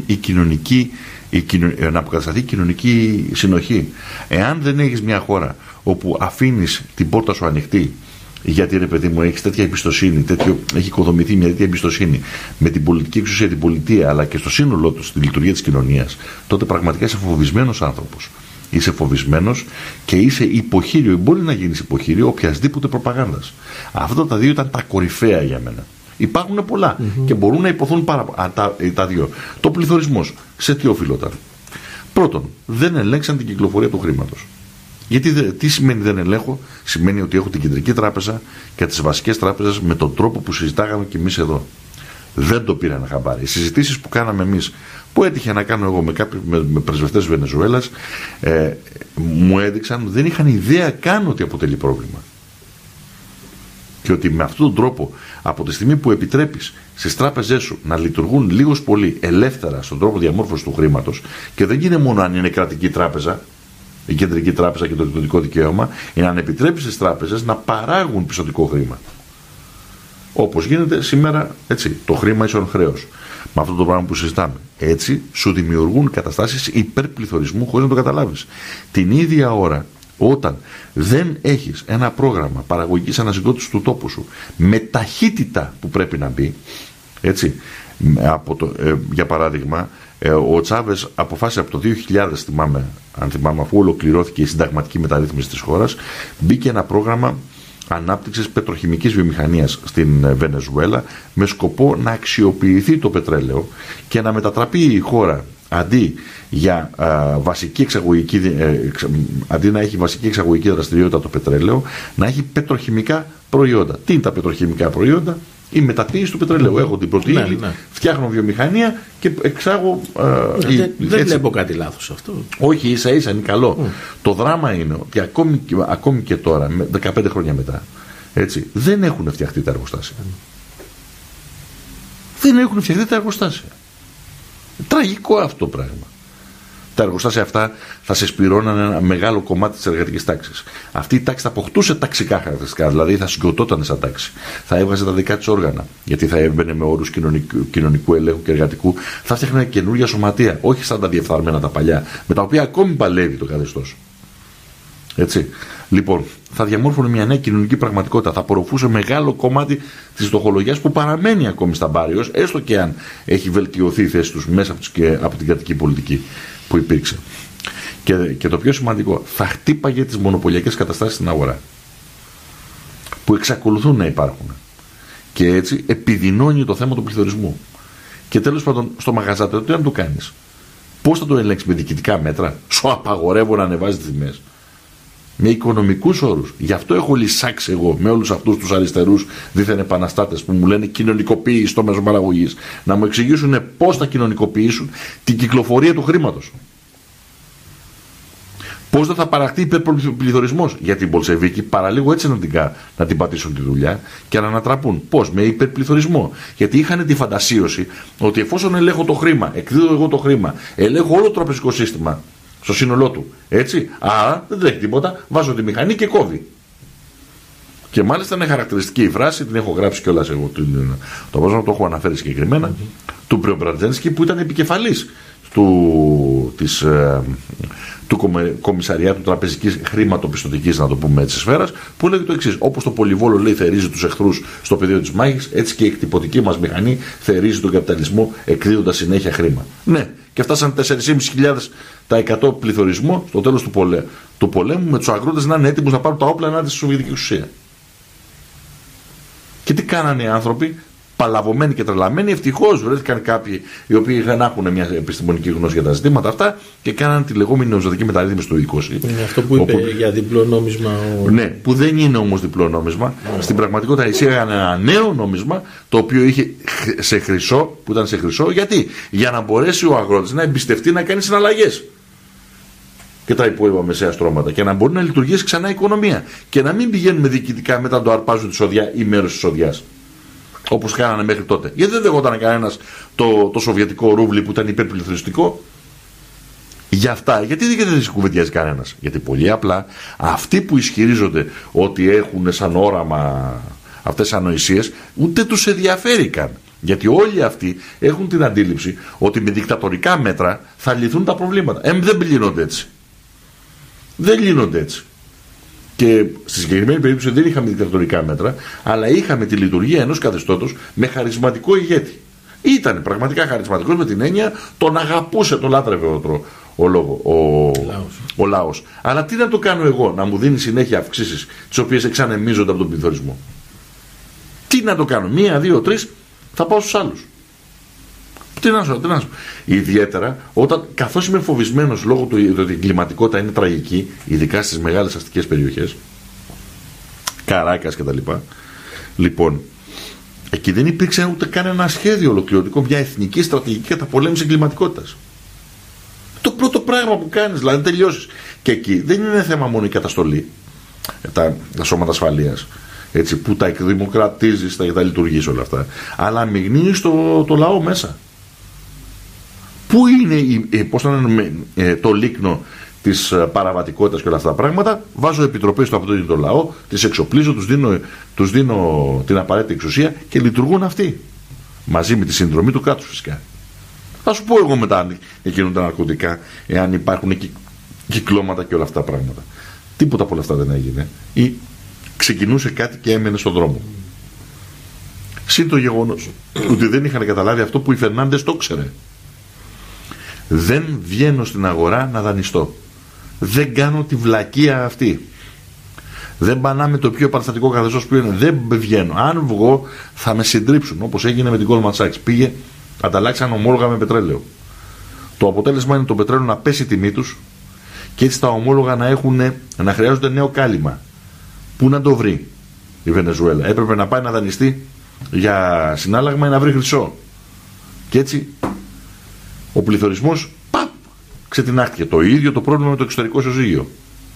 να αποκατασταθεί η κοινωνική συνοχή. Εάν δεν έχεις μια χώρα όπου αφήνεις την πόρτα σου ανοιχτή, γιατί ρε παιδί μου έχεις τέτοια εμπιστοσύνη, έχει οικοδομηθεί μια τέτοια εμπιστοσύνη με την πολιτική εξουσία, την πολιτεία, αλλά και στο σύνολό του, στη λειτουργία της κοινωνίας, τότε πραγματικά είσαι φοβισμένος άνθρωπος. Είσαι φοβισμένος και είσαι υποχείριο, μπορεί να γίνεις υποχείριο οποιασδήποτε προπαγάνδας. Αυτά τα δύο ήταν τα κορυφαία για μένα. Υπάρχουν πολλά και μπορούν να υποθούν τα δύο. Το πληθωρισμός, σε τι οφειλόταν? Πρώτον, δεν ελέγξαν την κυκλοφορία του χρήματος. Γιατί τι σημαίνει δεν ελέγχω? Σημαίνει ότι έχω την κεντρική τράπεζα και τις βασικές τράπεζες με τον τρόπο που συζητάγαμε και εμείς εδώ. Δεν το πήραν χαμπάρι. Οι συζητήσεις που κάναμε εμείς, που έτυχε να κάνω εγώ με πρεσβευτές Βενεζουέλας, μου έδειξαν, δεν είχαν ιδέα καν ότι αποτελεί πρόβλημα. Και ότι με αυτόν τον τρόπο, από τη στιγμή που επιτρέπεις στις τράπεζές σου να λειτουργούν λίγος πολύ ελεύθερα στον τρόπο διαμόρφωσης του χρήματος, και δεν είναι μόνο αν είναι κρατική τράπεζα, η Κεντρική Τράπεζα και το εκδοτικό δικαίωμα, είναι να επιτρέπει στις τράπεζες να παράγουν πιστωτικό χρήμα. Όπως γίνεται σήμερα, έτσι, το χρήμα ίσον χρέος. Με αυτό το πράγμα που συζητάμε. Έτσι σου δημιουργούν καταστάσεις υπερπληθωρισμού χωρίς να το καταλάβεις. Την ίδια ώρα, όταν δεν έχεις ένα πρόγραμμα παραγωγικής ανασυγκρότησης του τόπου σου με ταχύτητα που πρέπει να μπει, έτσι, για παράδειγμα, ο Τσάβες αποφάσισε από το 2000, αν θυμάμαι, αφού ολοκληρώθηκε η συνταγματική μεταρρύθμιση της χώρας, μπήκε ένα πρόγραμμα ανάπτυξης πετροχημικής βιομηχανίας στην Βενεζουέλα με σκοπό να αξιοποιηθεί το πετρέλαιο και να μετατραπεί η χώρα αντί να έχει βασική εξαγωγική δραστηριότητα το πετρέλαιο, να έχει πετροχημικά προϊόντα. Τι είναι τα πετροχημικά προϊόντα? Η μεταποίηση του πετρελαίου. Έχω την πρώτη ύλη, φτιάχνω βιομηχανία και εξάγω. Δεν βλέπω κάτι λάθος αυτό. Όχι, ίσα ίσα είναι καλό. Το δράμα είναι ότι ακόμη και τώρα, 15 χρόνια μετά, έτσι, δεν έχουν φτιαχτεί τα εργοστάσια. Δεν έχουν φτιαχτεί τα εργοστάσια. Τραγικό αυτό το πράγμα. Τα εργοστάσια αυτά θα συσπηρώναν ένα μεγάλο κομμάτι της εργατικής τάξης. Αυτή η τάξη θα αποκτούσε ταξικά χαρακτηριστικά, δηλαδή θα συγκροτόταν σαν τάξη. Θα έβγαζε τα δικά της όργανα, γιατί θα έμπαινε με όρους κοινωνικού ελέγχου και εργατικού. Θα φτιάχνει καινούργια σωματεία, όχι σαν τα διεφθαρμένα τα παλιά, με τα οποία ακόμη παλεύει το καθεστώς. Έτσι. Λοιπόν, θα διαμόρφωνε μια νέα κοινωνική πραγματικότητα. Θα απορροφούσε μεγάλο κομμάτι της φτωχολογιάς που παραμένει ακόμη στα Μπάριος, έστω και αν έχει βελτιωθεί η θέση τους μέσα από την κρατική πολιτική που υπήρξε. Και το πιο σημαντικό, θα χτύπαγε τις μονοπωλιακές καταστάσεις στην αγορά, που εξακολουθούν να υπάρχουν. Και έτσι επιδεινώνει το θέμα του πληθωρισμού. Και τέλος πάντων, στο μαγαζάτο, τι να το κάνεις? Πώς θα το ελέγξεις? Με διοικητικά μέτρα? Σου απαγορεύω να ανεβάζει τις τιμές? Με οικονομικούς όρους. Γι' αυτό έχω λυσάξει εγώ με όλους αυτούς τους αριστερούς δίθεν επαναστάτες που μου λένε κοινωνικοποίηση στο μέσο παραγωγής, να μου εξηγήσουν πώς θα κοινωνικοποιήσουν την κυκλοφορία του χρήματος. Πώς δεν θα παραχθεί υπερπληθωρισμός? Γιατί οι Μπολσεβίκοι παραλίγο έτσι να την πατήσουν τη δουλειά και να ανατραπούν. Πώς? Με υπερπληθωρισμό. Γιατί είχαν τη φαντασίωση ότι εφόσον ελέγχω το χρήμα, εκδίδω εγώ το χρήμα, ελέγχω όλο το τραπεζικό σύστημα στο σύνολό του, έτσι, άρα δεν τρέχει τίποτα, βάζω τη μηχανή και κόβει. Και μάλιστα είναι χαρακτηριστική η φράση, την έχω γράψει κιόλας εγώ, το έχω αναφέρει συγκεκριμένα, του Πρεομπραντζένσκι, που ήταν επικεφαλής του Κομισαριάτου Τραπεζικής Χρηματοπιστωτικής, να το πούμε έτσι, σφαίρας, που λέει το εξής: όπως το πολυβόλο, λέει, θερίζει τους εχθρούς στο πεδίο της μάχης, έτσι και η εκτυπωτική μας μηχανή θερίζει τον καπιταλισμό, εκδίδοντας συνέχεια χρήμα. Ναι, και φτάσαν 4.500% πληθωρισμό στο τέλος του πολέμου, με τους αγρότες να είναι έτοιμους να πάρουν τα όπλα ενάντια στη Σοβιετική εξουσία. Και τι κάνανε οι άνθρωποι? Παλαβωμένοι και τρελαμένοι, ευτυχώς βρέθηκαν κάποιοι οι οποίοι δεν έχουν μια επιστημονική γνώση για τα ζητήματα αυτά και κάναν τη λεγόμενη νεοζωτική μεταρρύθμιση του 20. Είναι αυτό που είπε για διπλό νόμισμα. Ναι, που δεν είναι όμως διπλό νόμισμα. Στην πραγματικότητα εισήγαγαν ένα νέο νόμισμα, το οποίο είχε σε χρυσό, που ήταν σε χρυσό. Γιατί? Για να μπορέσει ο αγρότης να εμπιστευτεί να κάνει συναλλαγές και τα υπόλοιπα μεσαία στρώματα, και να μπορεί να λειτουργήσει ξανά η οικονομία και να μην πηγαίνουμε διοικητικά μετά να το αρπάζουν τη σοδιά ή μέρος της σοδιάς, όπως κάνανε μέχρι τότε. Γιατί δεν δεχόταν κανένας το σοβιετικό ρούβλι που ήταν υπερπληθωριστικό? Για αυτά, γιατί δεν κουβεντιάζει κανένας? Γιατί πολύ απλά αυτοί που ισχυρίζονται ότι έχουν σαν όραμα αυτές τις ανοησίες, ούτε τους ενδιαφέρει καν. Γιατί όλοι αυτοί έχουν την αντίληψη ότι με δικτατορικά μέτρα θα λυθούν τα προβλήματα. Δεν λύνονται έτσι. Δεν λύνονται έτσι. Και στη συγκεκριμένη περίπτωση δεν είχαμε δικτατορικά μέτρα, αλλά είχαμε τη λειτουργία ενός καθεστώτος με χαρισματικό ηγέτη. Ήταν πραγματικά χαρισματικός, με την έννοια τον αγαπούσε, τον λάτρευε ο λαός. Αλλά τι να το κάνω εγώ, να μου δίνει συνέχεια αυξήσεις, τις οποίες εξανεμίζονται από τον πληθωρισμό? Τι να το κάνω? 1, 2, 3, θα πάω στους άλλους. Τι να σου πω. Ιδιαίτερα καθώς είμαι φοβισμένος λόγω του ότι η εγκληματικότητα είναι τραγική, ειδικά στις μεγάλες αστικές περιοχές, Καράκας κτλ. Λοιπόν, εκεί δεν υπήρξε ούτε καν ένα σχέδιο ολοκληρωτικό, μια εθνική στρατηγική καταπολέμησης εγκληματικότητας. Το πρώτο πράγμα που κάνεις, δηλαδή, τελειώσεις. Και εκεί δεν είναι θέμα μόνο η καταστολή, τα σώματα ασφαλείας, έτσι, που τα εκδημοκρατίζεις, τα λειτουργείς όλα αυτά, αλλά αμειγνύεις το λαό μέσα. Πού είναι το λίκνο της παραβατικότητας και όλα αυτά τα πράγματα, βάζω επιτροπές στο αυτοδύνητο λαό, τις εξοπλίζω, τους δίνω την απαραίτητη εξουσία και λειτουργούν αυτοί. Μαζί με τη συνδρομή του κράτους φυσικά. Θα σου πω εγώ μετά αν εκείνουν τα ναρκωτικά, εάν υπάρχουν κυκλώματα και όλα αυτά τα πράγματα. Τίποτα από όλα αυτά δεν έγινε. Ή ξεκινούσε κάτι και έμενε στον δρόμο. Συν το γεγονός ότι δεν είχαν καταλάβει αυτό που οι Φερνάντες το ξέρε. Δεν βγαίνω στην αγορά να δανειστώ. Δεν κάνω τη βλακεία αυτή. Δεν πανάμε το πιο παραστατικό καθεστώς που είναι. Δεν βγαίνω. Αν βγω θα με συντρίψουν, όπως έγινε με την Goldman Sachs. Πήγε, ανταλλάξαν ομόλογα με πετρέλαιο. Το αποτέλεσμα είναι το πετρέλαιο να πέσει η τιμή τους και έτσι τα ομόλογα να χρειάζονται νέο κάλυμα. Πού να το βρει η Βενεζουέλα? Έπρεπε να πάει να δανειστεί για συνάλλαγμα ή να βρει χρυσό. Και έτσι ο πληθωρισμός ξετινάχτηκε. Το ίδιο το πρόβλημα με το εξωτερικό ισοζύγιο.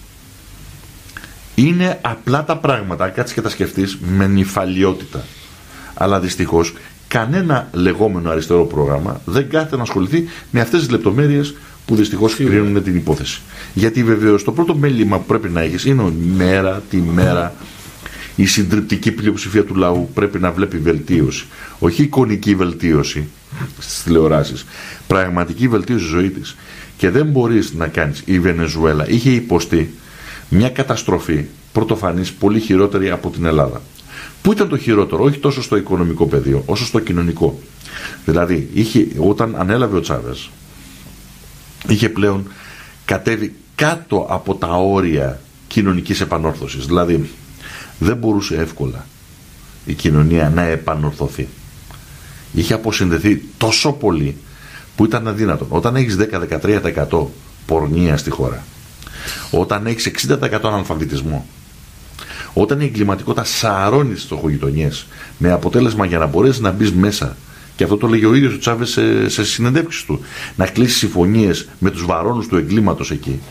Είναι απλά τα πράγματα, αν κάτσεις και τα σκεφτείς, με νυφαλιότητα. Αλλά δυστυχώς κανένα λεγόμενο αριστερό πρόγραμμα δεν κάθεται να ασχοληθεί με αυτές τις λεπτομέρειες που δυστυχώς κρίνουν την υπόθεση. Γιατί βεβαίως το πρώτο μέλημα που πρέπει να έχεις είναι μέρα τη μέρα η συντριπτική πλειοψηφία του λαού πρέπει να βλέπει βελτίωση. Όχι εικονική βελτίωση στις τηλεοράσεις. Πραγματική βελτίωση της ζωής της. Και δεν μπορείς να κάνεις. Η Βενεζουέλα είχε υποστεί μια καταστροφή πρωτοφανής πολύ χειρότερη από την Ελλάδα. Πού ήταν το χειρότερο? Όχι τόσο στο οικονομικό πεδίο, όσο στο κοινωνικό. Δηλαδή, όταν ανέλαβε ο Τσάβες, είχε πλέον κατέβει κάτω από τα όρια κοινωνικής επανόρθωσης. Δηλαδή, δεν μπορούσε εύκολα η κοινωνία να επανορθωθεί. Είχε αποσυνδεθεί τόσο πολύ που ήταν αδύνατο. Όταν έχεις 10-13% πορνεία στη χώρα, όταν έχεις 60% αναλφαβητισμό, όταν η εγκληματικότητα σαρώνει τις στοχογειτονιές, με αποτέλεσμα για να μπορέσεις να μπεις μέσα, και αυτό το λέγει ο ίδιος ο Τσάβες σε συνεντεύξεις του, να κλείσει συμφωνίες με τους βαρώνους του εγκλήματος εκεί,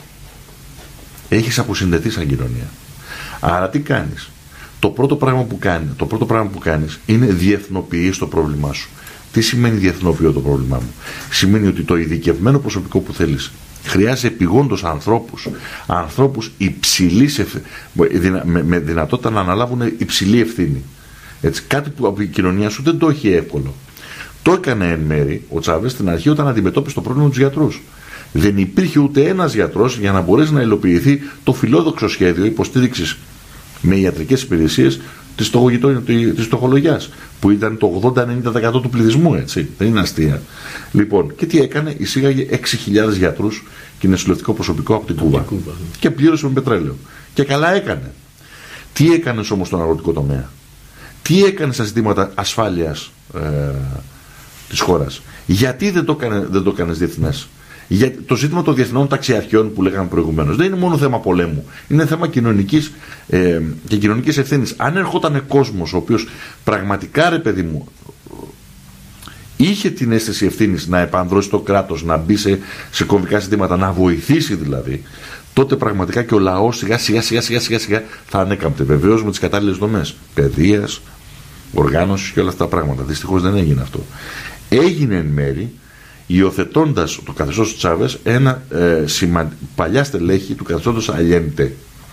έχεις αποσυνδεθεί σαν κοινωνία. Άρα τι κάνεις? Το πρώτο πράγμα που κάνεις είναι διεθνοποιείς το πρόβλημά σου. Τι σημαίνει διεθνοποιώ το πρόβλημά μου? Σημαίνει ότι το ειδικευμένο προσωπικό που θέλεις χρειάζεται επιγόντως ανθρώπους υψηλής με δυνατότητα να αναλάβουν υψηλή ευθύνη. Έτσι, κάτι που από η κοινωνία σου δεν το έχει εύκολο. Το έκανε εν μέρη ο Τσάβες στην αρχή όταν αντιμετώπισε το πρόβλημα με τους γιατρούς. Δεν υπήρχε ούτε ένας γιατρός για να μπορέσει να υλοποιηθεί το φιλόδοξο σχέδιο υποστήριξης με ιατρικές υπηρεσίες της στοχολογιάς, που ήταν το 80-90% του πληθυσμού, έτσι. Δεν είναι αστεία. Λοιπόν, και τι έκανε? Εισήγαγε 6.000 γιατρούς και νοσηλευτικό προσωπικό από την Κούβα. Και πλήρωσε με πετρέλαιο. Και καλά έκανε. Τι έκανες όμως στον αγροτικό τομέα? Τι έκανες στα ζητήματα ασφάλειας της χώρας? Γιατί δεν το έκανες διεθνές? Για το ζήτημα των διεθνών ταξιαρχιών που λέγαμε προηγουμένως δεν είναι μόνο θέμα πολέμου, είναι θέμα κοινωνικής και κοινωνικής ευθύνης. Αν ερχόταν κόσμος ο οποίος πραγματικά, ρε παιδί μου, είχε την αίσθηση ευθύνης να επανδρώσει το κράτος, να μπει σε κομβικά ζητήματα, να βοηθήσει δηλαδή, τότε πραγματικά και ο λαός σιγά σιγά θα ανέκαμπτε. Βεβαίως με τις κατάλληλες δομές παιδείας, οργάνωσης και όλα αυτά τα πράγματα. Δυστυχώς δεν έγινε αυτό. Έγινε εν μέρη υιοθετώντας το καθεστώς του Τσάβες ένα παλιά στελέχη του καθεστώτος Αλιέντε.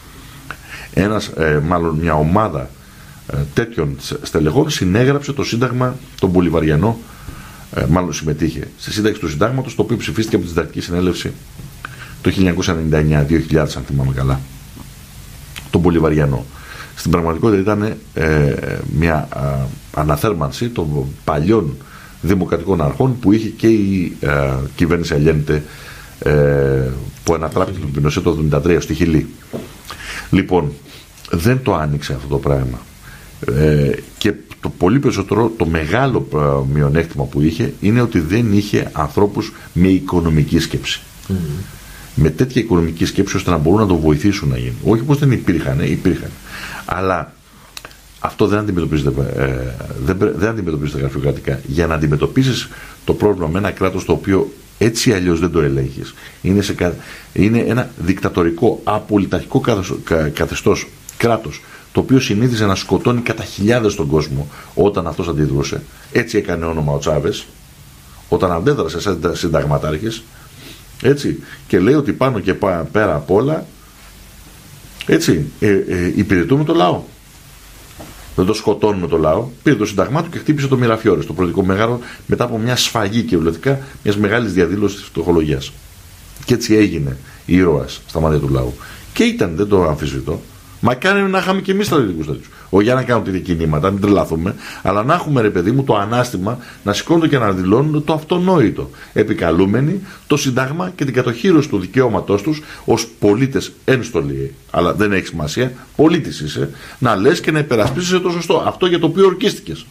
Μάλλον μια ομάδα τέτοιων στελεχών συνέγραψε το Σύνταγμα τον Μπολιβαριανό, μάλλον συμμετείχε στη σύνταξη του Συντάγματος, το οποίο ψηφίστηκε από τη Συντακτική Συνέλευση το 1999-2000, αν θυμάμαι καλά. Τον Μπολιβαριανό. Στην πραγματικότητα ήταν μια αναθέρμανση των παλιών δημοκρατικών αρχών που είχε και η κυβέρνηση Αλιέντε που ανατράπηκε τον Πινοσέ το 1973 στη Χιλή. Λοιπόν, δεν το άνοιξε αυτό το πράγμα. Και το πολύ περισσότερο, το μεγάλο μειονέκτημα που είχε είναι ότι δεν είχε ανθρώπους με οικονομική σκέψη. Με τέτοια οικονομική σκέψη ώστε να μπορούν να το βοηθήσουν να γίνει. Όχι πως δεν υπήρχαν. Αλλά αυτό δεν αντιμετωπίζεται γραφειοκρατικά. Για να αντιμετωπίσεις το πρόβλημα με ένα κράτος το οποίο έτσι αλλιώς δεν το ελέγχεις, είναι ένα δικτατορικό, απολυταρχικό καθεστώς, κράτος, το οποίο συνήθιζε να σκοτώνει κατά χιλιάδες τον κόσμο όταν αυτός αντιδρούσε. Έτσι έκανε όνομα ο Τσάβες, όταν αντέδρασε σαν συνταγματάρχης, Έτσι, και λέει ότι πάνω και πέρα απ' όλα, έτσι, υπηρετούμε το λαό. Δεν το σκοτώνουμε το λαό. Πήρε το σύνταγμά του και χτύπησε το Μηραφιόρε, το προεδρικό μέγαρο, μετά από μια σφαγή κυριολεκτικά μιας μεγάλης διαδήλωσης της φτωχολογίας. Και έτσι έγινε ήρωας στα μάτια του λαού. Και ήταν, δεν το αμφισβητώ. Μακάρι να είχαμε και εμείς στρατιωτικούς τέτοιους. Όχι για να κάνουν τέτοια κινήματα, μην τρελαθούμε, αλλά να έχουμε, ρε παιδί μου, το ανάστημα να σηκώνονται και να δηλώνουν το αυτονόητο. Επικαλούμενοι το Σύνταγμα και την κατοχήρωση του δικαιώματός τους ως πολίτες ένστολοι, αλλά δεν έχει σημασία, πολίτης είσαι, να λες και να υπερασπίζεσαι το σωστό. Αυτό για το οποίο ορκίστηκες.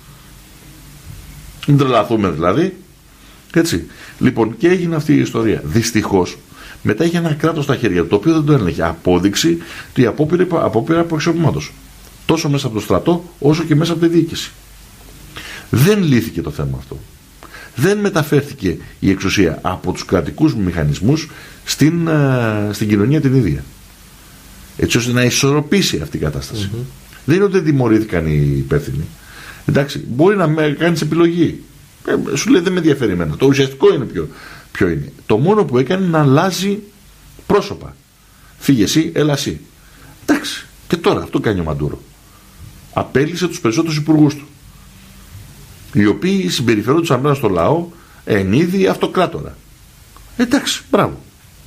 Μην τρελαθούμε δηλαδή. Έτσι. Λοιπόν, και έγινε αυτή η ιστορία. Δυστυχώς. Μετά είχε ένα κράτος στα χέρια του, το οποίο δεν το έλεγε. Απόδειξη του απόπειρα αποξιοπήματος. Τόσο μέσα από το στρατό, όσο και μέσα από τη διοίκηση. Δεν λύθηκε το θέμα αυτό. Δεν μεταφέρθηκε η εξουσία από τους κρατικούς μηχανισμούς στην κοινωνία την ίδια. Έτσι ώστε να ισορροπήσει αυτή η κατάσταση. Δεν είναι ότι δεν τιμωρήθηκαν οι υπεύθυνοι. Εντάξει, μπορεί να κάνεις επιλογή. Σου λέει δεν με ενδιαφέρει εμένα. Το ουσιαστικό είναι ποιο είναι. Το μόνο που έκανε είναι να αλλάζει πρόσωπα. Φύγε εσύ, έλα εσύ. Εντάξει. Και τώρα αυτό κάνει ο Μαντούρο. Απέλυσε τους περισσότερους υπουργούς του. Οι οποίοι συμπεριφερόντουσαν απέναντι στο λαό εν είδη αυτοκράτορα. Εντάξει, μπράβο.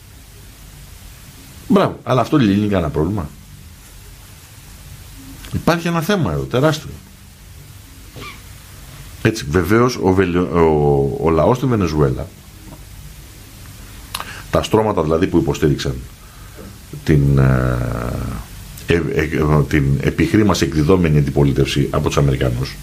Μπράβο. Αλλά αυτό λύνει κανένα πρόβλημα. Υπάρχει ένα θέμα εδώ, τεράστιο. Έτσι, βεβαίως ο λαός στη Βενεζουέλα, τα στρώματα δηλαδή που υποστήριξαν την επί μας εκδιδόμενη αντιπολίτευση από τους Αμερικανούς,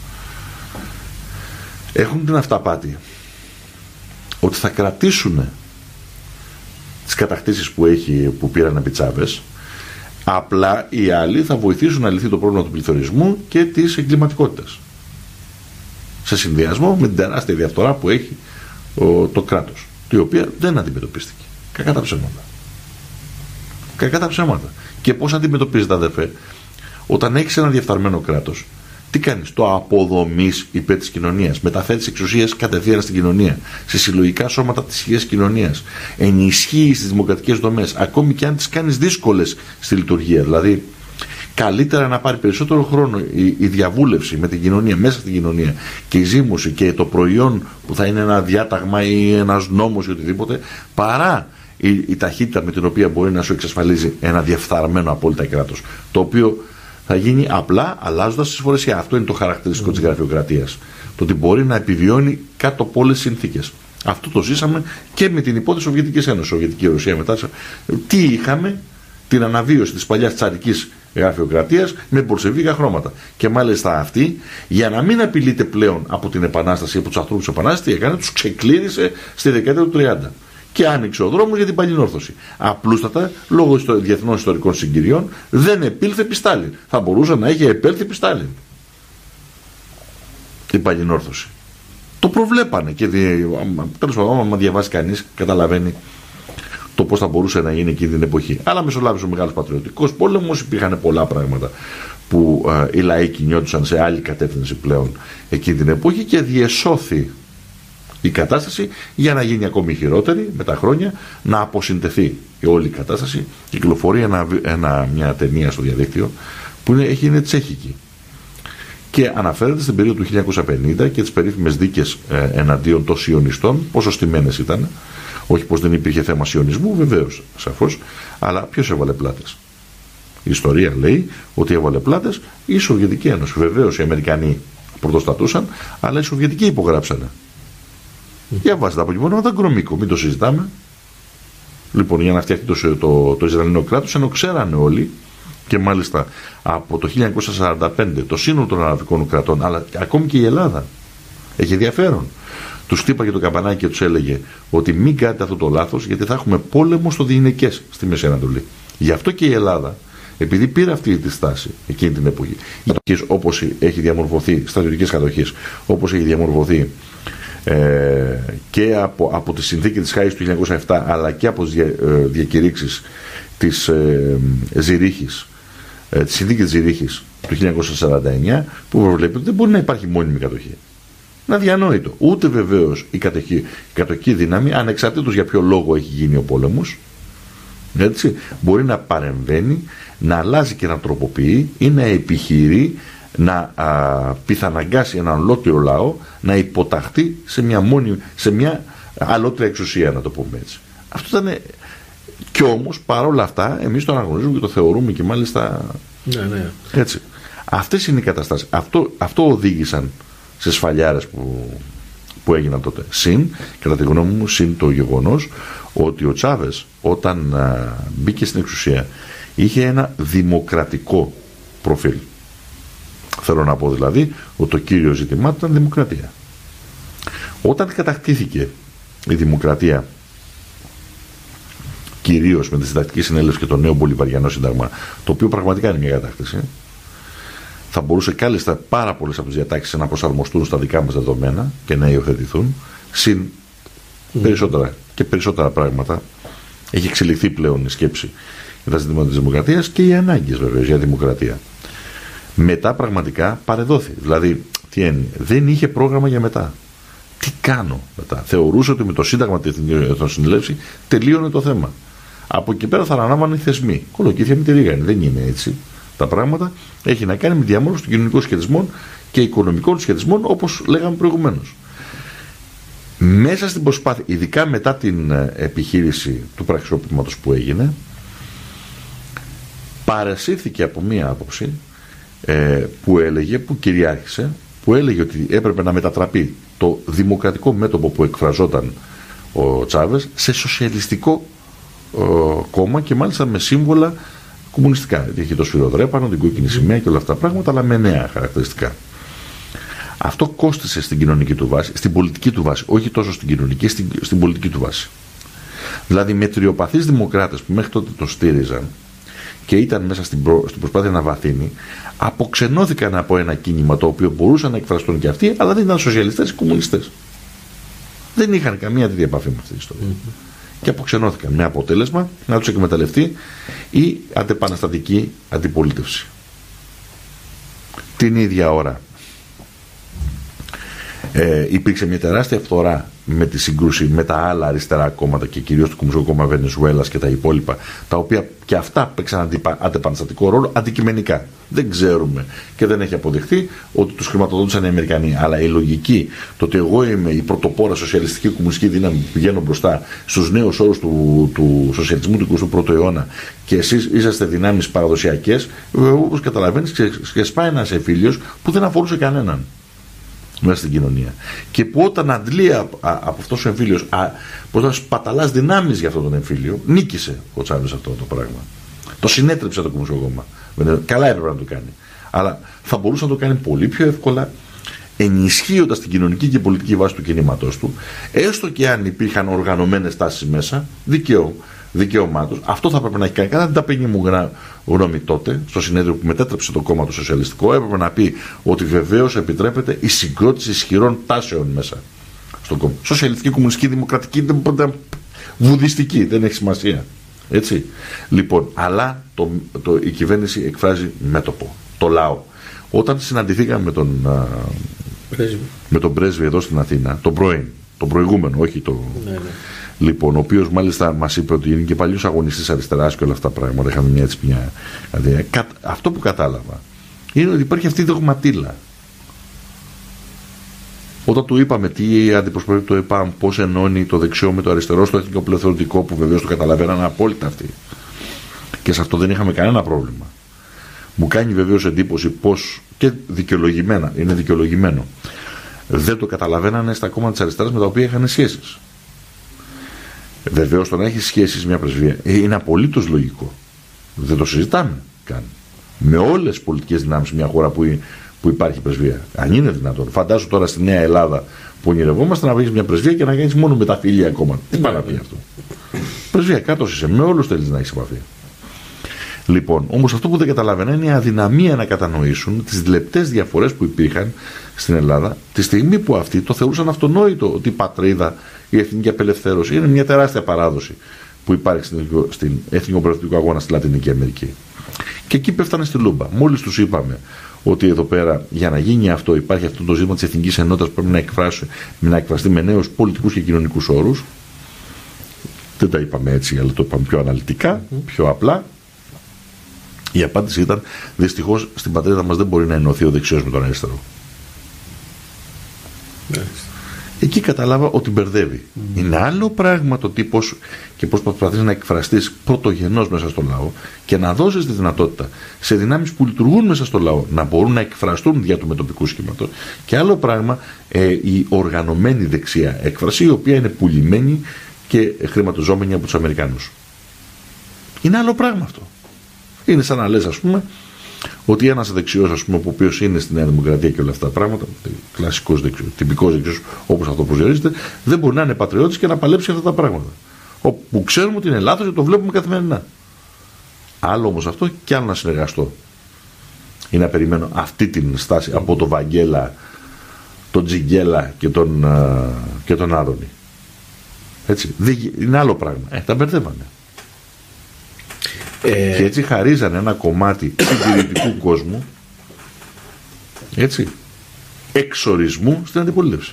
έχουν την αυταπάτη ότι θα κρατήσουν τις κατακτήσεις που πήραν επί Τσάβες, απλά οι άλλοι θα βοηθήσουν να λυθεί το πρόβλημα του πληθωρισμού και της εγκληματικότητας, σε συνδυασμό με την τεράστια διαφθορά που έχει το κράτος, η οποία δεν αντιμετωπίστηκε. Κακά τα ψέματα. Κακά τα ψέματα. Και πώς αντιμετωπίζεται, αδερφέ, όταν έχεις ένα διεφθαρμένο κράτος, τι κάνεις? Το αποδομείς υπέρ της κοινωνίας. Μεταφέρεις εξουσίες κατευθείαν στην κοινωνία, σε συλλογικά σώματα της ίδιας κοινωνίας. Ενισχύεις τις δημοκρατικές δομές, ακόμη και αν τις κάνεις δύσκολες στη λειτουργία. Δηλαδή, καλύτερα να πάρει περισσότερο χρόνο η διαβούλευση με την κοινωνία, μέσα στην κοινωνία, και η ζήμωση και το προϊόν που θα είναι ένα διάταγμα ή ένας νόμος ή οτιδήποτε, παρά η ταχύτητα με την οποία μπορεί να σου εξασφαλίζει ένα διεφθαρμένο απόλυτα κράτος, το οποίο θα γίνει απλά αλλάζοντας τις φορεσιά. Αυτό είναι το χαρακτηριστικό της γραφειοκρατίας. Το ότι μπορεί να επιβιώνει κάτω από όλες τις συνθήκες. Αυτό το ζήσαμε και με την υπόθεση Σοβιετικής Ένωσης, Σοβιετική Ρωσία μετά. Τι είχαμε? Την αναβίωση της παλιάς τσαρικής γραφειοκρατίας με μπολσεβίκα χρώματα. Και μάλιστα αυτή, για να μην απειλείται πλέον από την Επανάσταση, από τους ανθρώπους της Επανάστασης, τι έκανε? Τους ξεκλήρισε στη δεκαετία του 30. Και άνοιξε ο δρόμος για την παλινόρθωση. Απλούστατα, λόγω διεθνών ιστορικών συγκυριών, δεν επήλθε επί Στάλιν. Θα μπορούσε να έχει επέλθει επί Στάλιν η παλινόρθωση. Το προβλέπανε και τέλος πάντων, άμα διαβάσει κανείς, καταλαβαίνει το πώς θα μπορούσε να γίνει εκείνη την εποχή. Αλλά μεσολάβησε ο Μεγάλος Πατριωτικός Πόλεμος, υπήρχαν πολλά πράγματα που οι λαοί κινιόντουσαν σε άλλη κατεύθυνση πλέον εκείνη την εποχή και διεσώθη η κατάσταση για να γίνει ακόμη χειρότερη με τα χρόνια, να αποσυντεθεί η όλη η κατάσταση. Κυκλοφορεί μια ταινία στο διαδίκτυο που είναι τσέχικη και αναφέρεται στην περίοδο του 1950 και τις περίφημες δίκες εναντίον των σιωνιστών, πόσο στημένες ήταν. Όχι πως δεν υπήρχε θέμα σιωνισμού, βεβαίως, σαφώς, αλλά ποιος έβαλε πλάτες? Η ιστορία λέει ότι έβαλε πλάτες η Σοβιετική Ένωση. Βεβαίως οι Αμερικανοί πρωτοστατούσαν, αλλά οι Σοβιετικοί υπογράψανε. Για βάζετε από λοιπόν τα γκρομίκο, μην το συζητάμε. Λοιπόν, για να φτιαχτεί το Ισραηλινό κράτος, ενώ ξέρανε όλοι, και μάλιστα από το 1945 το σύνολο των αραβικών κρατών, αλλά ακόμη και η Ελλάδα έχει ενδιαφέρον, τους χτύπαγε το καμπανάκι και τους έλεγε ότι μην κάνετε αυτό το λάθος, γιατί θα έχουμε πόλεμο στο διηνεκές στη Μέση Ανατολή. Γι' αυτό και η Ελλάδα, επειδή πήρε αυτή τη στάση εκείνη την εποχή, όπως έχει διαμορφωθεί στρατιωτικές κατοχές, όπως έχει διαμορφωθεί και από τη συνθήκη της Χάης του 1907, αλλά και από τις διακηρύξεις της Ζηρίχης, τη συνθήκη της Ζηρίχης του 1949, που προβλέπει ότι δεν μπορεί να υπάρχει μόνιμη κατοχή. Είναι αδιανόητο. Ούτε βεβαίως η κατοχική δύναμη, ανεξαρτήτως για ποιο λόγο έχει γίνει ο πόλεμος, έτσι, μπορεί να παρεμβαίνει, να αλλάζει και να τροποποιεί ή να επιχειρεί να πιθαναγκάσει έναν ολόκληρο λαό να υποταχθεί σε μια αλότρια εξουσία, να το πούμε έτσι. Αυτό ήταν. Κι όμως παρόλα αυτά εμείς το αναγνωρίζουμε και το θεωρούμε και μάλιστα. Ναι. Έτσι. Αυτές είναι οι καταστάσεις. Αυτό οδήγησαν σε σφαλιάρες που έγιναν τότε. Συν, κατά τη γνώμη μου, συν το γεγονός ότι ο Τσάβες όταν μπήκε στην εξουσία είχε ένα δημοκρατικό προφίλ. Θέλω να πω δηλαδή ότι το κύριο ζήτημά του ήταν δημοκρατία. Όταν κατακτήθηκε η δημοκρατία, κυρίως με τη συντακτική συνέλευση και το νέο Μπολιβαριανό Σύνταγμα, το οποίο πραγματικά είναι μια κατάκτηση, θα μπορούσε κάλλιστα πάρα πολλές από τις διατάξεις να προσαρμοστούν στα δικά μας δεδομένα και να υιοθετηθούν, συν περισσότερα πράγματα. Έχει εξελιχθεί πλέον η σκέψη για τα ζητήματα της δημοκρατίας και οι ανάγκες βεβαίως για δημοκρατία. Μετά πραγματικά παρεδόθη. Δηλαδή, τι έννοια, δεν είχε πρόγραμμα για μετά. Τι κάνω μετά. Θεωρούσε ότι με το Σύνταγμα των Συνελεύση τελείωνε το θέμα. Από εκεί πέρα θα αναλάμβανε οι θεσμοί. Κολοκύθια μη τη ρίγανη. Δεν είναι έτσι τα πράγματα. Έχει να κάνει με διαμόρφωση των κοινωνικών σχετισμών και οικονομικών σχετισμών, όπως λέγαμε προηγουμένως. Μέσα στην προσπάθεια, ειδικά μετά την επιχείρηση του πραξικόπηματος που έγινε, παρασύρθηκε από μία άποψη που κυριάρχησε, που έλεγε ότι έπρεπε να μετατραπεί το δημοκρατικό μέτωπο που εκφραζόταν ο Τσάβες σε σοσιαλιστικό κόμμα και μάλιστα με σύμβολα κομμουνιστικά. Είχε το σφυροδρέπανο, την κόκκινη σημαία και όλα αυτά τα πράγματα, αλλά με νέα χαρακτηριστικά. Αυτό κόστισε στην κοινωνική του βάση, στην πολιτική του βάση, όχι τόσο στην κοινωνική, στην πολιτική του βάση. Δηλαδή μετριοπαθείς δημοκράτες που μέχρι τότε το στήριζαν και ήταν μέσα στην προσπάθεια να βαθύνει, αποξενώθηκαν από ένα κίνημα το οποίο μπορούσαν να εκφραστούν και αυτοί, αλλά δεν ήταν σοσιαλιστές ή κομμουνιστές. Δεν είχαν καμία τέτοια επαφή με αυτή την ιστορία. Και αποξενώθηκαν με αποτέλεσμα να τους εκμεταλλευτεί η αντεπαναστατική αντιπολίτευση. Την ίδια ώρα υπήρξε μια τεράστια φθορά με τη σύγκρουση με τα άλλα αριστερά κόμματα και κυρίως το Κομμουνιστικό Κόμμα Βενεζουέλας και τα υπόλοιπα, τα οποία και αυτά παίξαν αντεπαναστατικό ρόλο αντικειμενικά. Δεν ξέρουμε και δεν έχει αποδειχθεί ότι τους χρηματοδότησαν οι Αμερικανοί. Αλλά η λογική, το ότι εγώ είμαι η πρωτοπόρα σοσιαλιστική κομμουνιστική δύναμη που πηγαίνω μπροστά στους νέους όρους του σοσιαλισμού του 21ου αιώνα και εσείς είσαστε δυνάμεις παραδοσιακές, όπως καταλαβαίνεις, ξεσπάει ένας εμφύλιος που δεν αφορούσε κανέναν μέσα στην κοινωνία. Και που όταν αντλεί από αυτός ο εμφύλιος, σπαταλάς δυνάμεις για αυτόν τον εμφύλιο, νίκησε ο Τσάβες αυτό το πράγμα. Το συνέτρεψε το Κομμουνιστικό Κόμμα. Καλά έπρεπε να το κάνει. Αλλά θα μπορούσε να το κάνει πολύ πιο εύκολα, ενισχύοντας την κοινωνική και πολιτική βάση του κινήματός του, έστω και αν υπήρχαν οργανωμένες τάσεις μέσα, δικαίωμά τους. Αυτό θα έπρεπε να έχει κάνει. Κατά την ταπεινή μου γνώμη τότε, στο συνέδριο που μετέτρεψε το κόμμα του σοσιαλιστικό, έπρεπε να πει ότι βεβαίως επιτρέπεται η συγκρότηση ισχυρών τάσεων μέσα στο κόμμα. Σοσιαλιστική, κομμουνιστική, δημοκρατική, βουδιστική, δεν έχει σημασία. Έτσι. Λοιπόν, αλλά η κυβέρνηση εκφράζει μέτωπο, το λαό. Όταν συναντηθήκαμε με τον πρέσβη εδώ στην Αθήνα, τον προηγούμενο, όχι το. Ναι. Λοιπόν, ο οποίος μάλιστα μας είπε ότι είναι και παλιός αγωνιστής αριστεράς και όλα αυτά τα πράγματα. Είχαμε μια. Αυτό που κατάλαβα είναι ότι υπάρχει αυτή η δογματίλα. Όταν του είπαμε τι αντιπροσωπεύει το ΕΠΑΜ, πώς ενώνει το δεξιό με το αριστερό στο εθνικό πληθωρωτικό, που βεβαίως το καταλαβαίνανε απόλυτα αυτοί. Και σε αυτό δεν είχαμε κανένα πρόβλημα. Μου κάνει βεβαίως εντύπωση πώς, και δικαιολογημένα, είναι δικαιολογημένο, δεν το καταλαβαίνανε στα κόμματα της αριστεράς με τα οποία είχαν σχέσεις. Βεβαίως το να έχει σχέσεις μια πρεσβεία είναι απολύτως λογικό. Δεν το συζητάμε καν. Με όλες τις πολιτικές δυνάμεις μια χώρα που υπάρχει πρεσβεία. Αν είναι δυνατόν. Φαντάσου τώρα στη Νέα Ελλάδα που ονειρευόμαστε να βρεις μια πρεσβεία και να κάνεις μόνο με τα φίλια ακόμα. Τι πάει να πει αυτό. Πρεσβεία, κάτω είσαι. Με όλους θέλεις να έχεις επαφή. Λοιπόν, όμως αυτό που δεν καταλαβαίνω είναι η αδυναμία να κατανοήσουν τις λεπτές διαφορές που υπήρχαν στην Ελλάδα τη στιγμή που αυτοί το θεωρούσαν αυτονόητο ότι η πατρίδα, η εθνική απελευθέρωση είναι μια τεράστια παράδοση που υπάρχει στην εθνικό προοδευτικό αγώνα στη Λατινική Αμερική. Και εκεί πέφτανε στη λούμπα. Μόλις τους είπαμε ότι εδώ πέρα για να γίνει αυτό υπάρχει αυτό το ζήτημα της εθνικής ενότητας που πρέπει να εκφραστεί με νέους πολιτικούς και κοινωνικούς όρους. Δεν τα είπαμε έτσι, αλλά το είπαμε πιο αναλυτικά, πιο απλά. Η απάντηση ήταν, δυστυχώς στην πατρίδα μας δεν μπορεί να ενωθεί ο δεξιός με τον αριστερό. Εκεί καταλάβα ότι μπερδεύει. Είναι άλλο πράγμα το τύπος και πώς προσπαθείς να εκφραστείς πρωτογενώς μέσα στο λαό και να δώσεις τη δυνατότητα σε δυνάμεις που λειτουργούν μέσα στο λαό να μπορούν να εκφραστούν δια του μετοπικού σχήματος. Και άλλο πράγμα η οργανωμένη δεξιά έκφραση, η οποία είναι πουλημένη και χρηματοζόμενη από τους Αμερικάνους. Είναι άλλο πράγμα αυτό. Είναι σαν να λες, ας πούμε, ότι ένας δεξιός, ας πούμε, ο οποίος είναι στη Νέα Δημοκρατία και όλα αυτά τα πράγματα, κλασικός δεξιός, τυπικός δεξιός, όπως αυτό προσδιορίζεται, δεν μπορεί να είναι πατριώτης και να παλέψει αυτά τα πράγματα. Όπου ξέρουμε ότι είναι λάθος και το βλέπουμε καθημερινά. Άλλο όμως αυτό και άλλο να συνεργαστώ. Ή να περιμένω αυτή την στάση από τον Βαγγέλα, τον Τζιγκέλα και τον Άδωνη. Έτσι. Είναι άλλο πράγμα. Τα μπερδεύανε. Και έτσι χαρίζανε ένα κομμάτι συντηρητικού κόσμου, έτσι, εξορισμού στην αντιπολίτευση.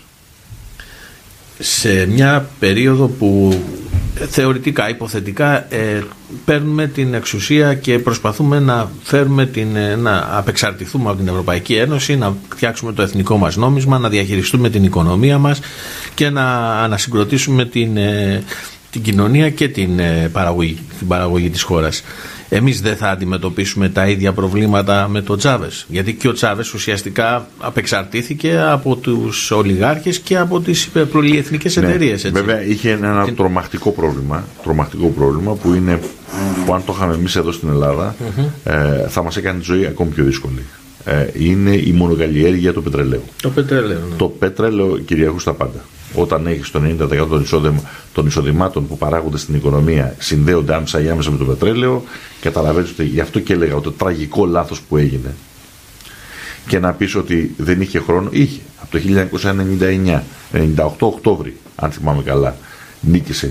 Σε μια περίοδο που θεωρητικά, υποθετικά παίρνουμε την εξουσία και προσπαθούμε να φέρουμε να απεξαρτηθούμε από την Ευρωπαϊκή Ένωση, να φτιάξουμε το εθνικό μας νόμισμα, να διαχειριστούμε την οικονομία μας και να ανασυγκροτήσουμε την κοινωνία και την παραγωγή της χώρας. Εμείς δεν θα αντιμετωπίσουμε τα ίδια προβλήματα με τον Τσάβες, γιατί και ο Τσάβες ουσιαστικά απεξαρτήθηκε από τους ολιγάρχες και από τις πολυεθνικές εταιρείες. Έτσι. Βέβαια είχε ένα τρομακτικό πρόβλημα που αν το είχαμε εμείς εδώ στην Ελλάδα θα μας έκανε τη ζωή ακόμη πιο δύσκολη. Είναι η μονοκαλλιέργεια του πετρελαίου. Το πετρέλαιο κυριαρχούσε τα πάντα. Όταν έχεις το 90% των εισοδημάτων που παράγονται στην οικονομία συνδέονται άμεσα ή άμεσα με το πετρέλαιο, καταλαβαίνεις ότι γι' αυτό και έλεγα ότι το τραγικό λάθος που έγινε. Και να πεις ότι δεν είχε χρόνο, είχε. Από το 1999, 98 Οκτώβρη, αν θυμάμαι καλά, νίκησε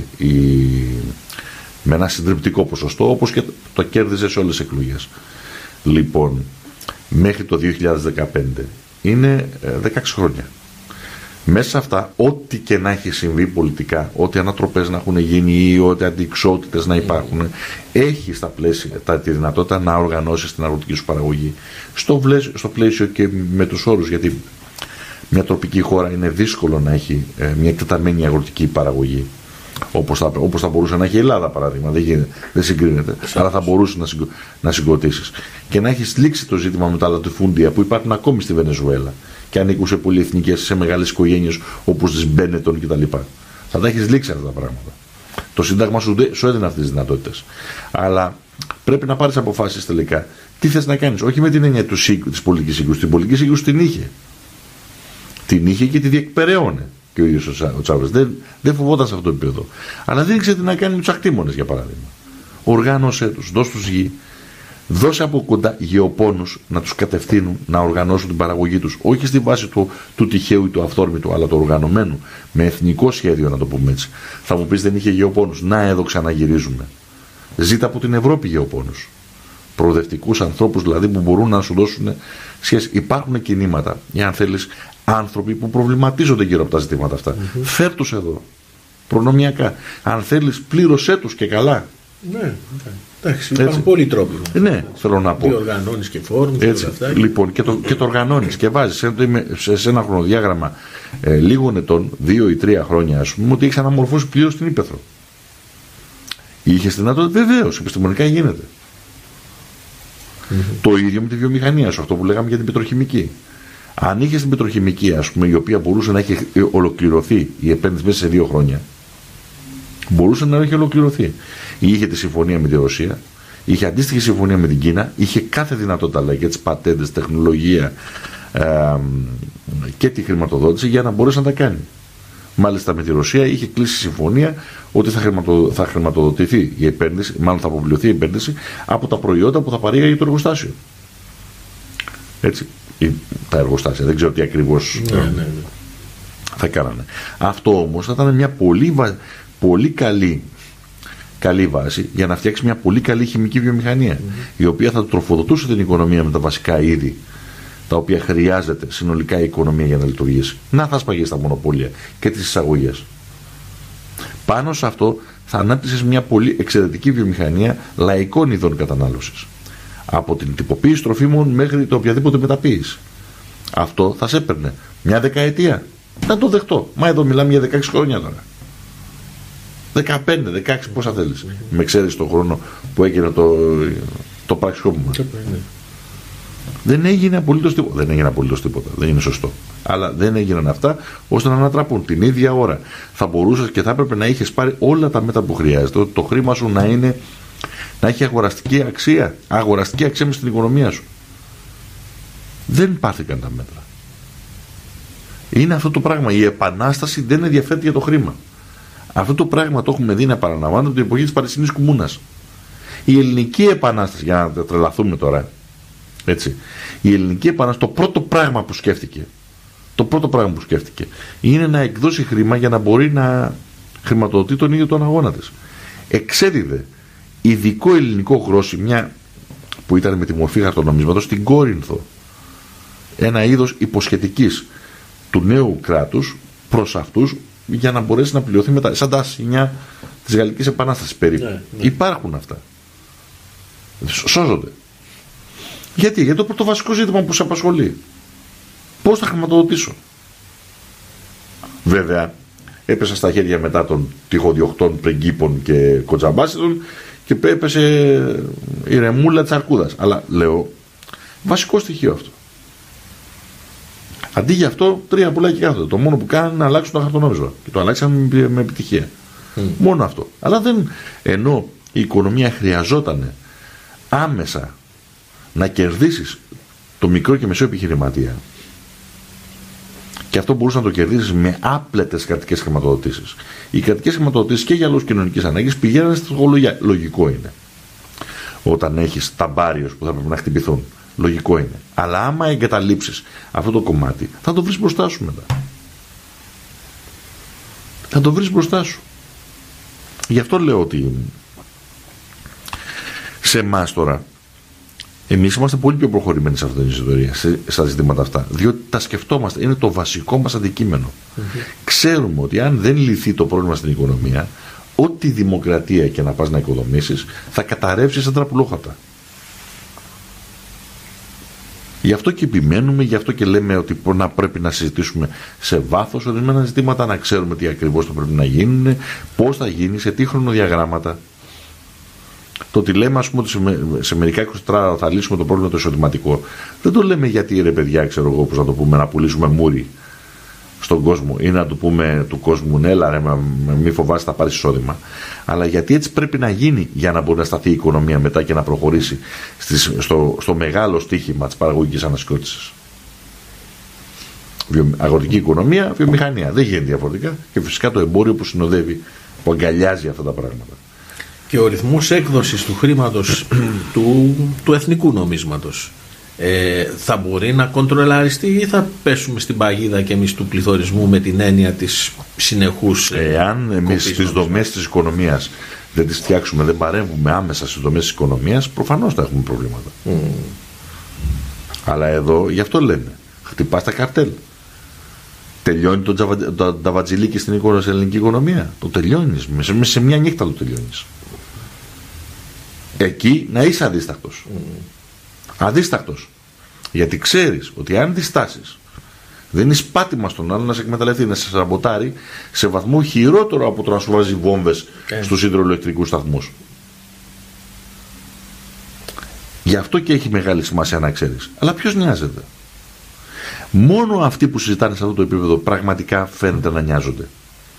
με ένα συντριπτικό ποσοστό, όπως και το κέρδιζε σε όλες τις εκλογές. Λοιπόν, μέχρι το 2015 είναι 16 χρόνια. Μέσα σε αυτά, ό,τι και να έχει συμβεί πολιτικά, ό,τι ανατροπές να έχουν γίνει ή ό,τι αντιξότητες να υπάρχουν, έχει στα πλαίσια τη δυνατότητα να οργανώσεις την αγροτική σου παραγωγή. Στο πλαίσιο και με τους όρους, γιατί μια τροπική χώρα είναι δύσκολο να έχει μια εκτεταμένη αγροτική παραγωγή. Όπως θα μπορούσε να έχει η Ελλάδα, παράδειγμα. Δεν συγκρίνεται. Αλλά θα μπορούσε να συγκροτήσεις. Και να έχει λήξει το ζήτημα με τα λατιφούντια που υπάρχουν ακόμη στη Βενεζουέλα και ανήκουν σε πολυεθνικές, σε μεγάλες οικογένειες όπως τις Μπένετον κτλ. Θα τα έχεις λήξει αυτά τα πράγματα. Το Σύνταγμα σου έδινε αυτές τις δυνατότητες. Αλλά πρέπει να πάρεις αποφάσεις τελικά. Τι θες να κάνεις, όχι με την έννοια της πολιτικής σύγκρουσης. Την πολιτική σύγκρουση την είχε. Την είχε και τη διεκπεραιώνε. Και ο ίδιος ο Τσάβες δεν φοβόταν σε αυτό το επίπεδο. Αλλά δεν ήξερε τι να κάνει με τους ακτήμονες, για παράδειγμα. Οργάνωσέ τους, δώσ' τους γη, δώσε από κοντά γεωπόνους να τους κατευθύνουν, να οργανώσουν την παραγωγή τους, όχι στη βάση του τυχαίου ή του αυθόρμητου, αλλά του οργανωμένου, με εθνικό σχέδιο, να το πούμε έτσι. Θα μου πεις δεν είχε γεωπόνους. Να, εδώ ξαναγυρίζουμε. Ζήτα από την Ευρώπη γεωπόνους. Προοδευτικούς ανθρώπους δηλαδή που μπορούν να σου δώσουν σχέση. Υπάρχουν κινήματα, αν θέλεις, άνθρωποι που προβληματίζονται γύρω από τα ζητήματα αυτά. Φέρ τους εδώ. Προνομιακά. Αν θέλεις, πλήρωσέ τους και καλά. Ναι, εντάξει. Υπάρχουν πολλοί τρόποι. Ναι, θέλω να πω. Και οργανώνεις και φόρουμ και όλα αυτά. Λοιπόν, και το οργανώνεις και βάζεις σε ένα χρονοδιάγραμμα λίγων ετών, 2 ή 3 χρόνια, ας πούμε, ότι έχεις αναμορφώσει πλήρως την ύπαιθρο. Είχες δυνατότητα, βεβαίως, επιστημονικά γίνεται. Το ίδιο με τη βιομηχανία σου, αυτό που λέγαμε για την πετροχημική. Αν είχε την πετροχημική, ας πούμε, η οποία μπορούσε να έχει ολοκληρωθεί η επένδυση μέσα σε 2 χρόνια, μπορούσε να έχει ολοκληρωθεί. Είχε τη συμφωνία με τη Ρωσία, είχε αντίστοιχη συμφωνία με την Κίνα, είχε κάθε δυνατότητα, αλλά και τις πατέντες, τεχνολογία και τη χρηματοδότηση για να μπορέσει να τα κάνει. Μάλιστα με τη Ρωσία είχε κλείσει συμφωνία ότι θα χρηματοδοτηθεί η επένδυση, μάλλον θα αποβληθεί η επένδυση από τα προϊόντα που θα παρήγαγε το εργοστάσιο. Έτσι. Τα εργοστάσια, δεν ξέρω τι ακριβώς θα κάνανε. Αυτό όμως θα ήταν μια πολύ καλή βάση για να φτιάξει μια πολύ καλή χημική βιομηχανία, η οποία θα τροφοδοτούσε την οικονομία με τα βασικά είδη τα οποία χρειάζεται συνολικά η οικονομία για να λειτουργήσει. Να θα σπαγεί τα μονοπόλια και τις εισαγωγές. Πάνω σε αυτό θα ανάπτυσες μια πολύ εξαιρετική βιομηχανία λαϊκών ειδών κατανάλωσης. Από την τυποποίηση τροφίμων μέχρι το οποιαδήποτε μεταποίηση. Αυτό θα σε έπαιρνε μια δεκαετία. Να το δεχτώ. Μα εδώ μιλάμε για 16 χρόνια τώρα. 15-16 πόσα θέλεις. Με ξέρεις τον χρόνο που έγινε το πραξικόπημα. Δεν έγινε απολύτως τίποτα. Δεν έγινε απολύτως τίποτα. Δεν είναι σωστό. Αλλά δεν έγιναν αυτά ώστε να ανατραπούν την ίδια ώρα. Θα μπορούσες και θα έπρεπε να είχες πάρει όλα τα μέτρα που χρειάζεται. Το χρήμα σου να έχει αγοραστική αξία. Αγοραστική αξία μες στην οικονομία σου. Δεν πάρθηκαν τα μέτρα. Είναι αυτό το πράγμα. Η επανάσταση δεν ενδιαφέρει για το χρήμα. Αυτό το πράγμα το έχουμε δει να παραλαμβάνεται από την εποχή της Παρισινής Κουμούνας. Η ελληνική επανάσταση, για να τρελαθούμε τώρα, έτσι, η ελληνική επανάσταση, το πρώτο πράγμα που σκέφτηκε, είναι να εκδώσει χρήμα για να μπορεί να χρηματοδοτεί τον ίδιο τον αγώνα της. Εξέδιδε ειδικό ελληνικό γρόσι, μια που ήταν με τη μορφή χαρτονομίσματος, στην Κόρινθο. Ένα είδος υποσχετικής του νέου κράτους προς αυτούς, για να μπορέσει να πληρωθεί μετά, σαν τα ασυνιά της Γαλλικής Επανάστασης περίπου. Ναι. Υπάρχουν αυτά. Σώζονται. Γιατί το βασικό ζήτημα που σε απασχολεί. Πώς θα χρηματοδοτήσω. Βέβαια, έπεσα στα χέρια μετά των τυχοδιοκτών πριγκίπων και κοτζαμπάσιτων και έπεσε η ρεμούλα της αρκούδας. Αλλά λέω, βασικό στοιχείο αυτό. Αντί για αυτό, 3 πουλάκια κάθονται. Το μόνο που κάνουν είναι να αλλάξουν το χαρτονόμισμα. Και το αλλάξαν με επιτυχία. Μόνο αυτό. Αλλά ενώ η οικονομία χρειαζόταν άμεσα να κερδίσεις το μικρό και μεσαίο επιχειρηματία, και αυτό μπορούσε να το κερδίσεις με άπλετες κρατικές χρηματοδοτήσεις. Οι κρατικές χρηματοδοτήσεις και για λόγους κοινωνικής ανάγκης πηγαίνουν στη τεχνολογία. Λογικό είναι. Όταν έχεις ταμπάριος που θα πρέπει να χτυπηθούν. Λογικό είναι. Αλλά άμα εγκαταλείψεις αυτό το κομμάτι, θα το βρεις μπροστά σου μετά. Θα το βρεις μπροστά σου. Γι' αυτό λέω ότι σε εμάς τώρα, εμείς είμαστε πολύ πιο προχωρημένοι σε αυτή την ιστορία, στα ζητήματα αυτά. Διότι τα σκεφτόμαστε. Είναι το βασικό μας αντικείμενο. Ξέρουμε ότι αν δεν λυθεί το πρόβλημα στην οικονομία, ό,τι δημοκρατία και να πας να οικοδομήσεις, θα καταρρεύσει σαν τραπουλόχαρτα. Γι' αυτό και επιμένουμε, γι' αυτό και λέμε ότι πρέπει να συζητήσουμε σε βάθος ορισμένα ζητήματα, να ξέρουμε τι ακριβώς θα πρέπει να γίνουν, πώς θα γίνει, σε τι χρονοδιαγράμματα. Το ότι λέμε, ας πούμε, ότι σε μερικά 24 θα λύσουμε το πρόβλημα το εισοδηματικό, δεν το λέμε γιατί, ρε παιδιά, ξέρω εγώ, πώς να το πούμε, να πουλήσουμε μούρι στον κόσμο ή να του πούμε του κόσμου, ναι, έλα, ρε, μη φοβάσαι, θα πάρεις εισόδημα. Αλλά γιατί έτσι πρέπει να γίνει για να μπορεί να σταθεί η οικονομία μετά και να προχωρήσει στο μεγάλο στίχημα της παραγωγικής ανασυγκρότησης. Αγροτική οικονομία, βιομηχανία. Δεν γίνεται διαφορετικά. Και φυσικά το εμπόριο που συνοδεύει, που αγκαλιάζει αυτά τα πράγματα. Και ο ρυθμός έκδοσης του χρήματος του εθνικού νομίσματος θα μπορεί να κοντρολαριστεί ή θα πέσουμε στην παγίδα και εμείς του πληθωρισμού με την έννοια της συνεχούς εάν εμείς τις δομές της οικονομίας δεν τις φτιάξουμε, δεν παρέμβουμε άμεσα στις δομές της οικονομίας, προφανώς θα έχουμε προβλήματα. Αλλά εδώ γι' αυτό λέμε, χτυπάς τα καρτέλ. Τελειώνει το ταβατζιλίκι στην ελληνική οικονομία. Το τελειώνεις, σε μια νύχτα το τελειώνεις. Εκεί να είσαι αδίστακτος. Αδίστακτος. Γιατί ξέρεις ότι αν διστάσεις, δεν είναι πάτημα στον άλλο να σε εκμεταλλευτεί, να σε σαμποτάρει σε βαθμό χειρότερο από το να σου βάζει βόμβες στους υδροελεκτρικούς σταθμούς. Γι' αυτό και έχει μεγάλη σημασία να ξέρεις. Αλλά ποιος νοιάζεται. Μόνο αυτοί που συζητάνε σε αυτό το επίπεδο πραγματικά φαίνεται να νοιάζονται.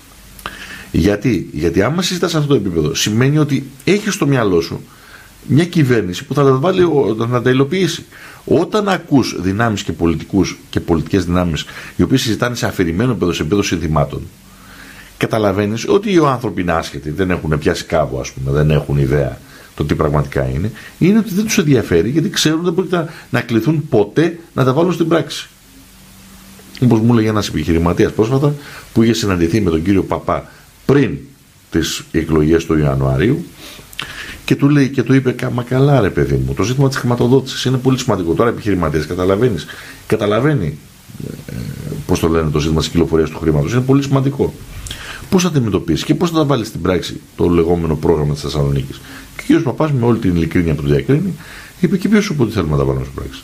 Γιατί άμα συζητάς σε αυτό το επίπεδο, σημαίνει ότι έχεις στο μυαλό σου μια κυβέρνηση που θα τα βάλει να τα υλοποιήσει. Όταν ακούς δυνάμεις και πολιτικούς και πολιτικές δυνάμεις οι οποίες συζητάνε σε αφηρημένο επίπεδο, σε επίπεδο συνθημάτων, καταλαβαίνεις ότι οι άνθρωποι είναι άσχετοι, δεν έχουν πιάσει κάβο, ας πούμε, δεν έχουν ιδέα το τι πραγματικά είναι ότι δεν τους ενδιαφέρει, γιατί ξέρουν ότι δεν πρόκειται να κληθούν ποτέ να τα βάλουν στην πράξη. Όπως μου έλεγε ένας επιχειρηματίας πρόσφατα που είχε συναντηθεί με τον κύριο Παπά πριν τις εκλογές του Ιανουαρίου Και του λέει και του είπε: Μα καλά, ρε παιδί μου, το ζήτημα της χρηματοδότησης είναι πολύ σημαντικό. Τώρα επιχειρηματίες, καταλαβαίνει πώς το λένε το ζήτημα της κυκλοφορίας του χρήματος, είναι πολύ σημαντικό. Πώς θα αντιμετωπίσει και πώς θα τα βάλει στην πράξη το λεγόμενο πρόγραμμα της Θεσσαλονίκης. Και ο κ. Παπάς, με όλη την ειλικρίνεια που του διακρίνει, είπε: Και ποιος σου είπε ότι θέλουμε να τα βάλουμε στην πράξη.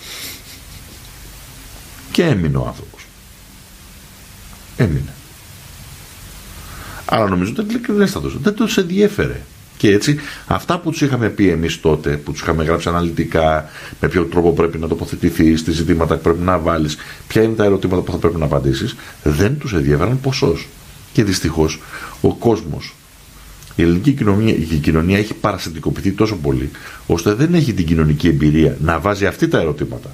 Και έμεινε ο άνθρωπος. Έμεινε. Αλλά νομίζω ότι ήταν ειλικρινέστατος. Δεν τους ενδιέφερε. Και έτσι, αυτά που τους είχαμε πει εμείς τότε, που τους είχαμε γράψει αναλυτικά, με ποιο τρόπο πρέπει να τοποθετηθείς, τι ζητήματα πρέπει να βάλεις, ποια είναι τα ερωτήματα που θα πρέπει να απαντήσεις, δεν τους ενδιαφέραν ποσός. Και δυστυχώς ο κόσμος, η ελληνική κοινωνία έχει παρασιτικοποιηθεί τόσο πολύ, ώστε δεν έχει την κοινωνική εμπειρία να βάζει αυτή τα ερωτήματα.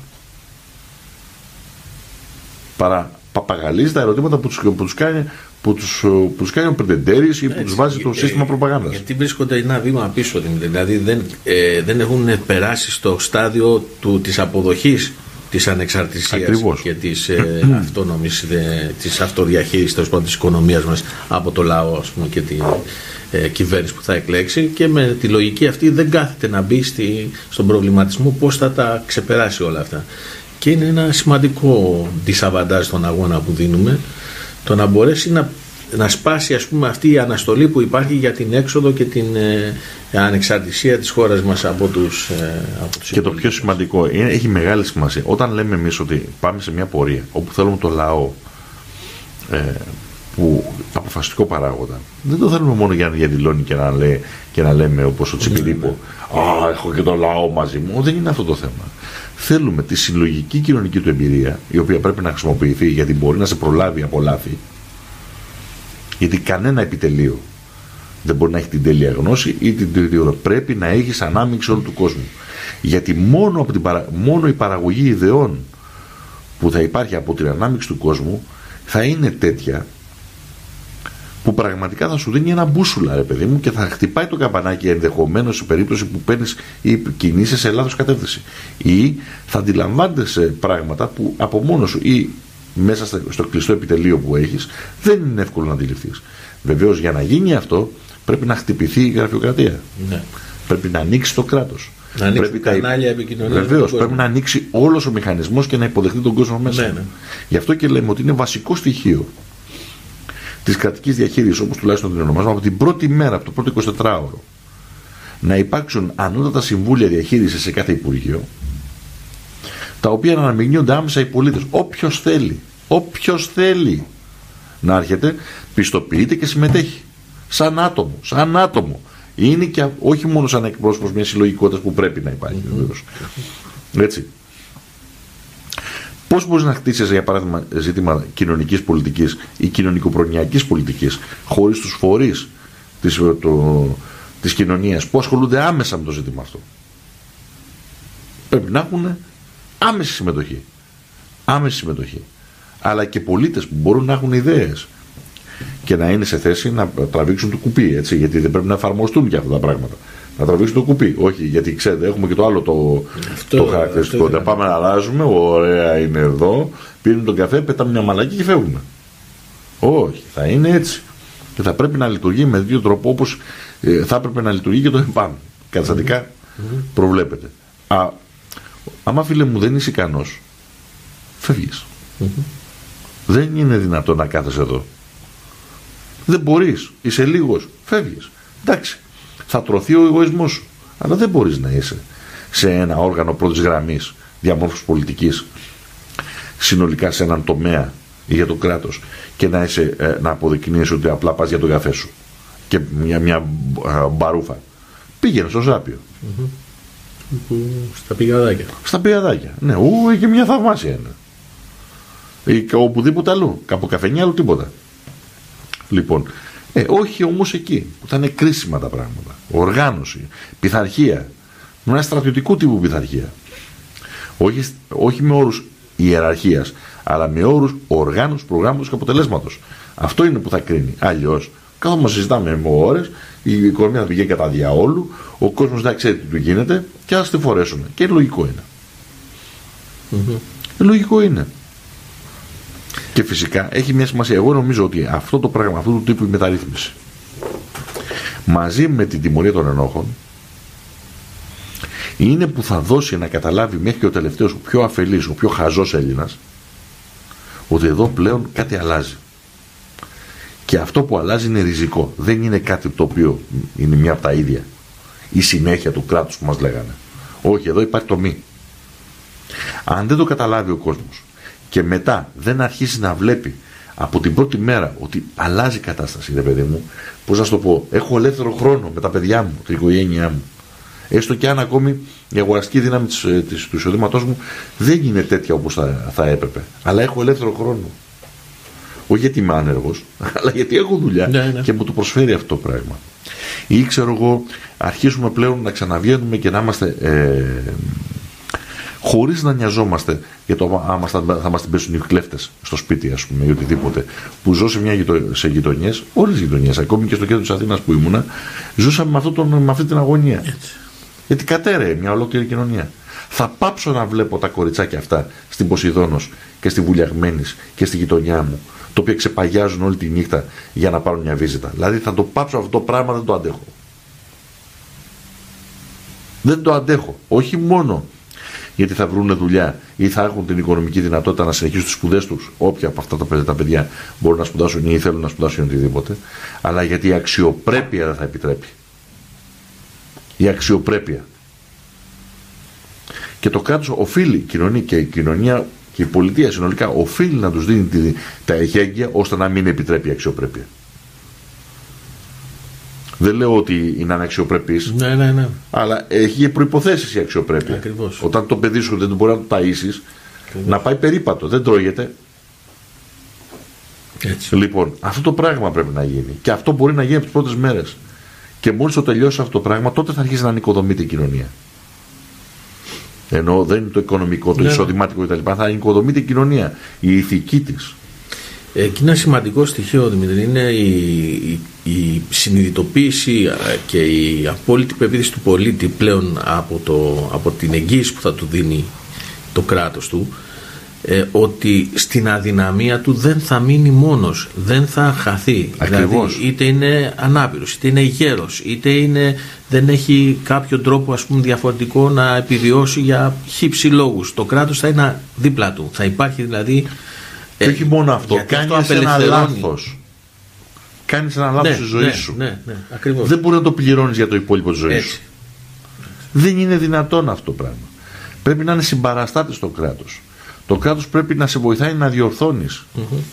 Παρά παπαγαλίζει τα ερωτήματα που τους κάνει ο Πρεντεντέρης ή που τους βάζει το σύστημα προπαγάνδας. Γιατί βρίσκονται ένα βήμα πίσω, δηλαδή δεν έχουν περάσει στο στάδιο της αποδοχής της ανεξαρτησίας. Ακριβώς. Και της αυτόνομης, της αυτοδιαχείρισης της οικονομίας μας από το λαό, ας πούμε, και την κυβέρνηση που θα εκλέξει, και με τη λογική αυτή δεν κάθεται να μπει στον προβληματισμό πώς θα τα ξεπεράσει όλα αυτά. Και είναι ένα σημαντικό δισαβαντάζ στον αγώνα που δίνουμε, το να μπορέσει να σπάσει, ας πούμε, αυτή η αναστολή που υπάρχει για την έξοδο και την ανεξαρτησία της χώρας μας από τους και το πιο σημαντικό, έχει μεγάλη σημασία, όταν λέμε εμείς ότι πάμε σε μια πορεία όπου θέλουμε το λαό που αποφασιστικό παράγοντα, δεν το θέλουμε μόνο για να διαδηλώνει και να λέμε όπως ο Τσιπηρίπο, έχω και το λαό μαζί μου. Δεν είναι αυτό το θέμα. Θέλουμε τη συλλογική κοινωνική του εμπειρία, η οποία πρέπει να χρησιμοποιηθεί, γιατί μπορεί να σε προλάβει από λάθη. Γιατί κανένα επιτελείο δεν μπορεί να έχει την τέλεια γνώση ή την τέλεια. Πρέπει να έχεις ανάμειξη όλου του κόσμου. Γιατί μόνο η παραγωγή ιδεών που θα υπάρχει από την ανάμειξη του κόσμου θα είναι τέτοια που πραγματικά θα σου δίνει ένα μπούσουλα, ρε παιδί μου, και θα χτυπάει το καμπανάκι ενδεχομένως σε περίπτωση που παίρνεις ή κινείσαι σε λάθος κατεύθυνση. Ή θα αντιλαμβάνεσαι πράγματα που από μόνο σου ή μέσα στο κλειστό επιτελείο που έχεις δεν είναι εύκολο να αντιληφθείς. Βεβαίως, για να γίνει αυτό πρέπει να χτυπηθεί η γραφειοκρατία. Ναι. Πρέπει να ανοίξει το κράτος. Να ανοίξει κανάλια επικοινωνίας. Βεβαίως, πρέπει να ανοίξει όλος ο μηχανισμός και να υποδεχτεί τον κόσμο μέσα. Ναι. Γι' αυτό και λέμε ότι είναι βασικό στοιχείο της κρατικής διαχείρισης, όπως τουλάχιστον την ονομάζουμε, από την πρώτη μέρα, από το πρώτο 24ωρο, να υπάρξουν ανώτατα συμβούλια διαχείρισης σε κάθε Υπουργείο, τα οποία να αναμειγνύονται άμεσα οι πολίτες. Όποιος θέλει να έρχεται, πιστοποιείται και συμμετέχει. Σαν άτομο. Είναι και όχι μόνο σαν εκπρόσωπος μιας συλλογικότητας που πρέπει να υπάρχει, βεβαίως. Έτσι. Πώς μπορείς να χτίσεις, για παράδειγμα, ζήτημα κοινωνικής πολιτικής ή κοινωνικοπρονοιακής πολιτικής χωρίς τους φορείς της κοινωνίας που ασχολούνται άμεσα με το ζήτημα αυτό? Πρέπει να έχουν άμεση συμμετοχή. Αλλά και πολίτες που μπορούν να έχουν ιδέες και να είναι σε θέση να τραβήξουν το κουπί, έτσι, γιατί δεν πρέπει να εφαρμοστούν και αυτά τα πράγματα. Να τραβήξουν το κουπί. Όχι, γιατί ξέρετε, έχουμε και το άλλο το χαρακτηριστικό. Όταν πάμε να αλλάζουμε, ωραία είναι εδώ, πίνουμε τον καφέ, πετάμε μια μαλακή και φεύγουμε. Όχι, θα είναι έτσι. Και θα πρέπει να λειτουργεί με δύο τρόπο, όπως θα έπρεπε να λειτουργεί και το ΕΠΑΜ. Καταστατικά προβλέπεται. Άμα, φίλε μου, δεν είσαι ικανός, φεύγεις. Δεν είναι δυνατόν να κάθεσαι εδώ. Δεν μπορείς, είσαι λίγος, φεύγεις. Εντάξει, θα τρωθεί ο εγωισμός σου. Αλλά δεν μπορείς να είσαι σε ένα όργανο πρώτης γραμμής διαμόρφωσης πολιτικής, συνολικά σε έναν τομέα για το κράτος, και να αποδεικνύεις ότι απλά πας για τον καφέ σου και μια μπαρούφα. Πήγαινε στο Ζάπιο. Στα πηγαδάκια. Ναι, και μια θαυμάσια είναι. Ή οπουδήποτε αλλού. Κάπου καφενιά, αλλού τίποτα. Λοιπόν, όχι όμως εκεί που θα είναι κρίσιμα τα πράγματα. Οργάνωση, πειθαρχία, με ένα στρατιωτικού τύπου πειθαρχία. Όχι με όρους ιεραρχίας, αλλά με όρους οργάνωσης, προγράμματος και αποτελέσματος. Αυτό είναι που θα κρίνει. Αλλιώς, καθόμαστε να συζητάμε με ώρες, η οικονομία θα πηγαίνει κατά διαόλου, ο κόσμος δεν ξέρει τι του γίνεται και ας τη φορέσουμε. Και λογικό είναι. Λογικό είναι. Και φυσικά έχει μια σημασία. Εγώ νομίζω ότι αυτό το πράγμα, αυτού του τύπου η μεταρρύθμιση, μαζί με την τιμωρία των ενόχων, είναι που θα δώσει να καταλάβει μέχρι και ο τελευταίος, ο πιο αφελής, ο πιο χαζός Έλληνας, ότι εδώ πλέον κάτι αλλάζει. Και αυτό που αλλάζει είναι ριζικό. Δεν είναι κάτι το οποίο είναι μια από τα ίδια. Η συνέχεια του κράτους που μας λέγανε. Όχι, εδώ υπάρχει το μη. Αν δεν το καταλάβει ο κόσμος και μετά δεν αρχίσει να βλέπει από την πρώτη μέρα ότι αλλάζει η κατάσταση, ρε παιδί μου, πώς να σου το πω, έχω ελεύθερο χρόνο με τα παιδιά μου, την οικογένειά μου. Έστω και αν ακόμη η αγοραστική δύναμη του εισοδήματός μου δεν είναι τέτοια όπως θα έπρεπε. Αλλά έχω ελεύθερο χρόνο. Όχι γιατί είμαι άνεργος, αλλά γιατί έχω δουλειά και μου το προσφέρει αυτό το πράγμα. Ή ξέρω εγώ, αρχίσουμε πλέον να ξαναβγαίνουμε και να είμαστε χωρίς να νοιαζόμαστε για το άμα θα μας την πέσουν οι κλέφτες στο σπίτι, ας πούμε, ή οτιδήποτε. Που ζω σε γειτονιές, όλες τις γειτονιές, ακόμη και στο κέντρο της Αθήνας που ήμουνα, ζούσαμε με αυτή την αγωνία. Έτσι. Γιατί κατέρεε μια ολόκληρη κοινωνία. Θα πάψω να βλέπω τα κοριτσάκια αυτά στην Ποσειδώνος και στη Βουλιαγμένης και στη γειτονιά μου, το οποίο ξεπαγιάζουν όλη τη νύχτα για να πάρουν μια βίζιτα. Δηλαδή θα το πάψω αυτό το πράγμα, δεν το αντέχω. Δεν το αντέχω. Όχι μόνο γιατί θα βρουν δουλειά ή θα έχουν την οικονομική δυνατότητα να συνεχίσουν τις σπουδές τους, όποια από αυτά τα παιδιά μπορούν να σπουδάσουν ή θέλουν να σπουδάσουν οτιδήποτε, αλλά γιατί η αξιοπρέπεια δεν θα επιτρέπει. Η αξιοπρέπεια. Και το κράτος οφείλει, η κοινωνία και η πολιτεία συνολικά οφείλει να τους δίνει τα εχέγγυα ώστε να μην επιτρέπει η αξιοπρέπεια. Δεν λέω ότι είναι αναξιοπρεπής, ναι. αλλά έχει προϋποθέσεις η αξιοπρέπεια. Ακριβώς. Όταν το παιδί σου δεν μπορεί να το ταΐσεις, να πάει περίπατο, δεν τρώγεται. Έτσι. Λοιπόν, αυτό το πράγμα πρέπει να γίνει. Και αυτό μπορεί να γίνει από τις πρώτες μέρες. Και μόλις το τελειώσει αυτό το πράγμα, τότε θα αρχίσει να νοικοδομείται η κοινωνία. Ενώ δεν είναι το οικονομικό, το εισοδηματικό κτλ. Θα νοικοδομείται η κοινωνία, η ηθική της. Και ένα σημαντικό στοιχείο, Δημήτρη, είναι η συνειδητοποίηση και η απόλυτη πεποίθηση του πολίτη πλέον από την εγγύηση που θα του δίνει το κράτος του, ότι στην αδυναμία του δεν θα μείνει μόνος, δεν θα χαθεί. Ακριβώς. Δηλαδή, είτε είναι ανάπηρος, είτε είναι γέρος, είτε δεν έχει κάποιο τρόπο, ας πούμε, διαφορετικό να επιβιώσει για χύψη λόγους. Το κράτος θα είναι δίπλα του. Θα υπάρχει δηλαδή. Και όχι μόνο αυτό, κάνεις ένα λάθος. Κάνεις ένα λάθος στη ζωή σου. Ναι, ακριβώς. Δεν μπορεί να το πληρώνεις για το υπόλοιπο της ζωής σου. Δεν είναι δυνατόν αυτό το πράγμα. Πρέπει να είναι συμπαραστάτης στο κράτος. Το κράτος πρέπει να σε βοηθάει να διορθώνεις.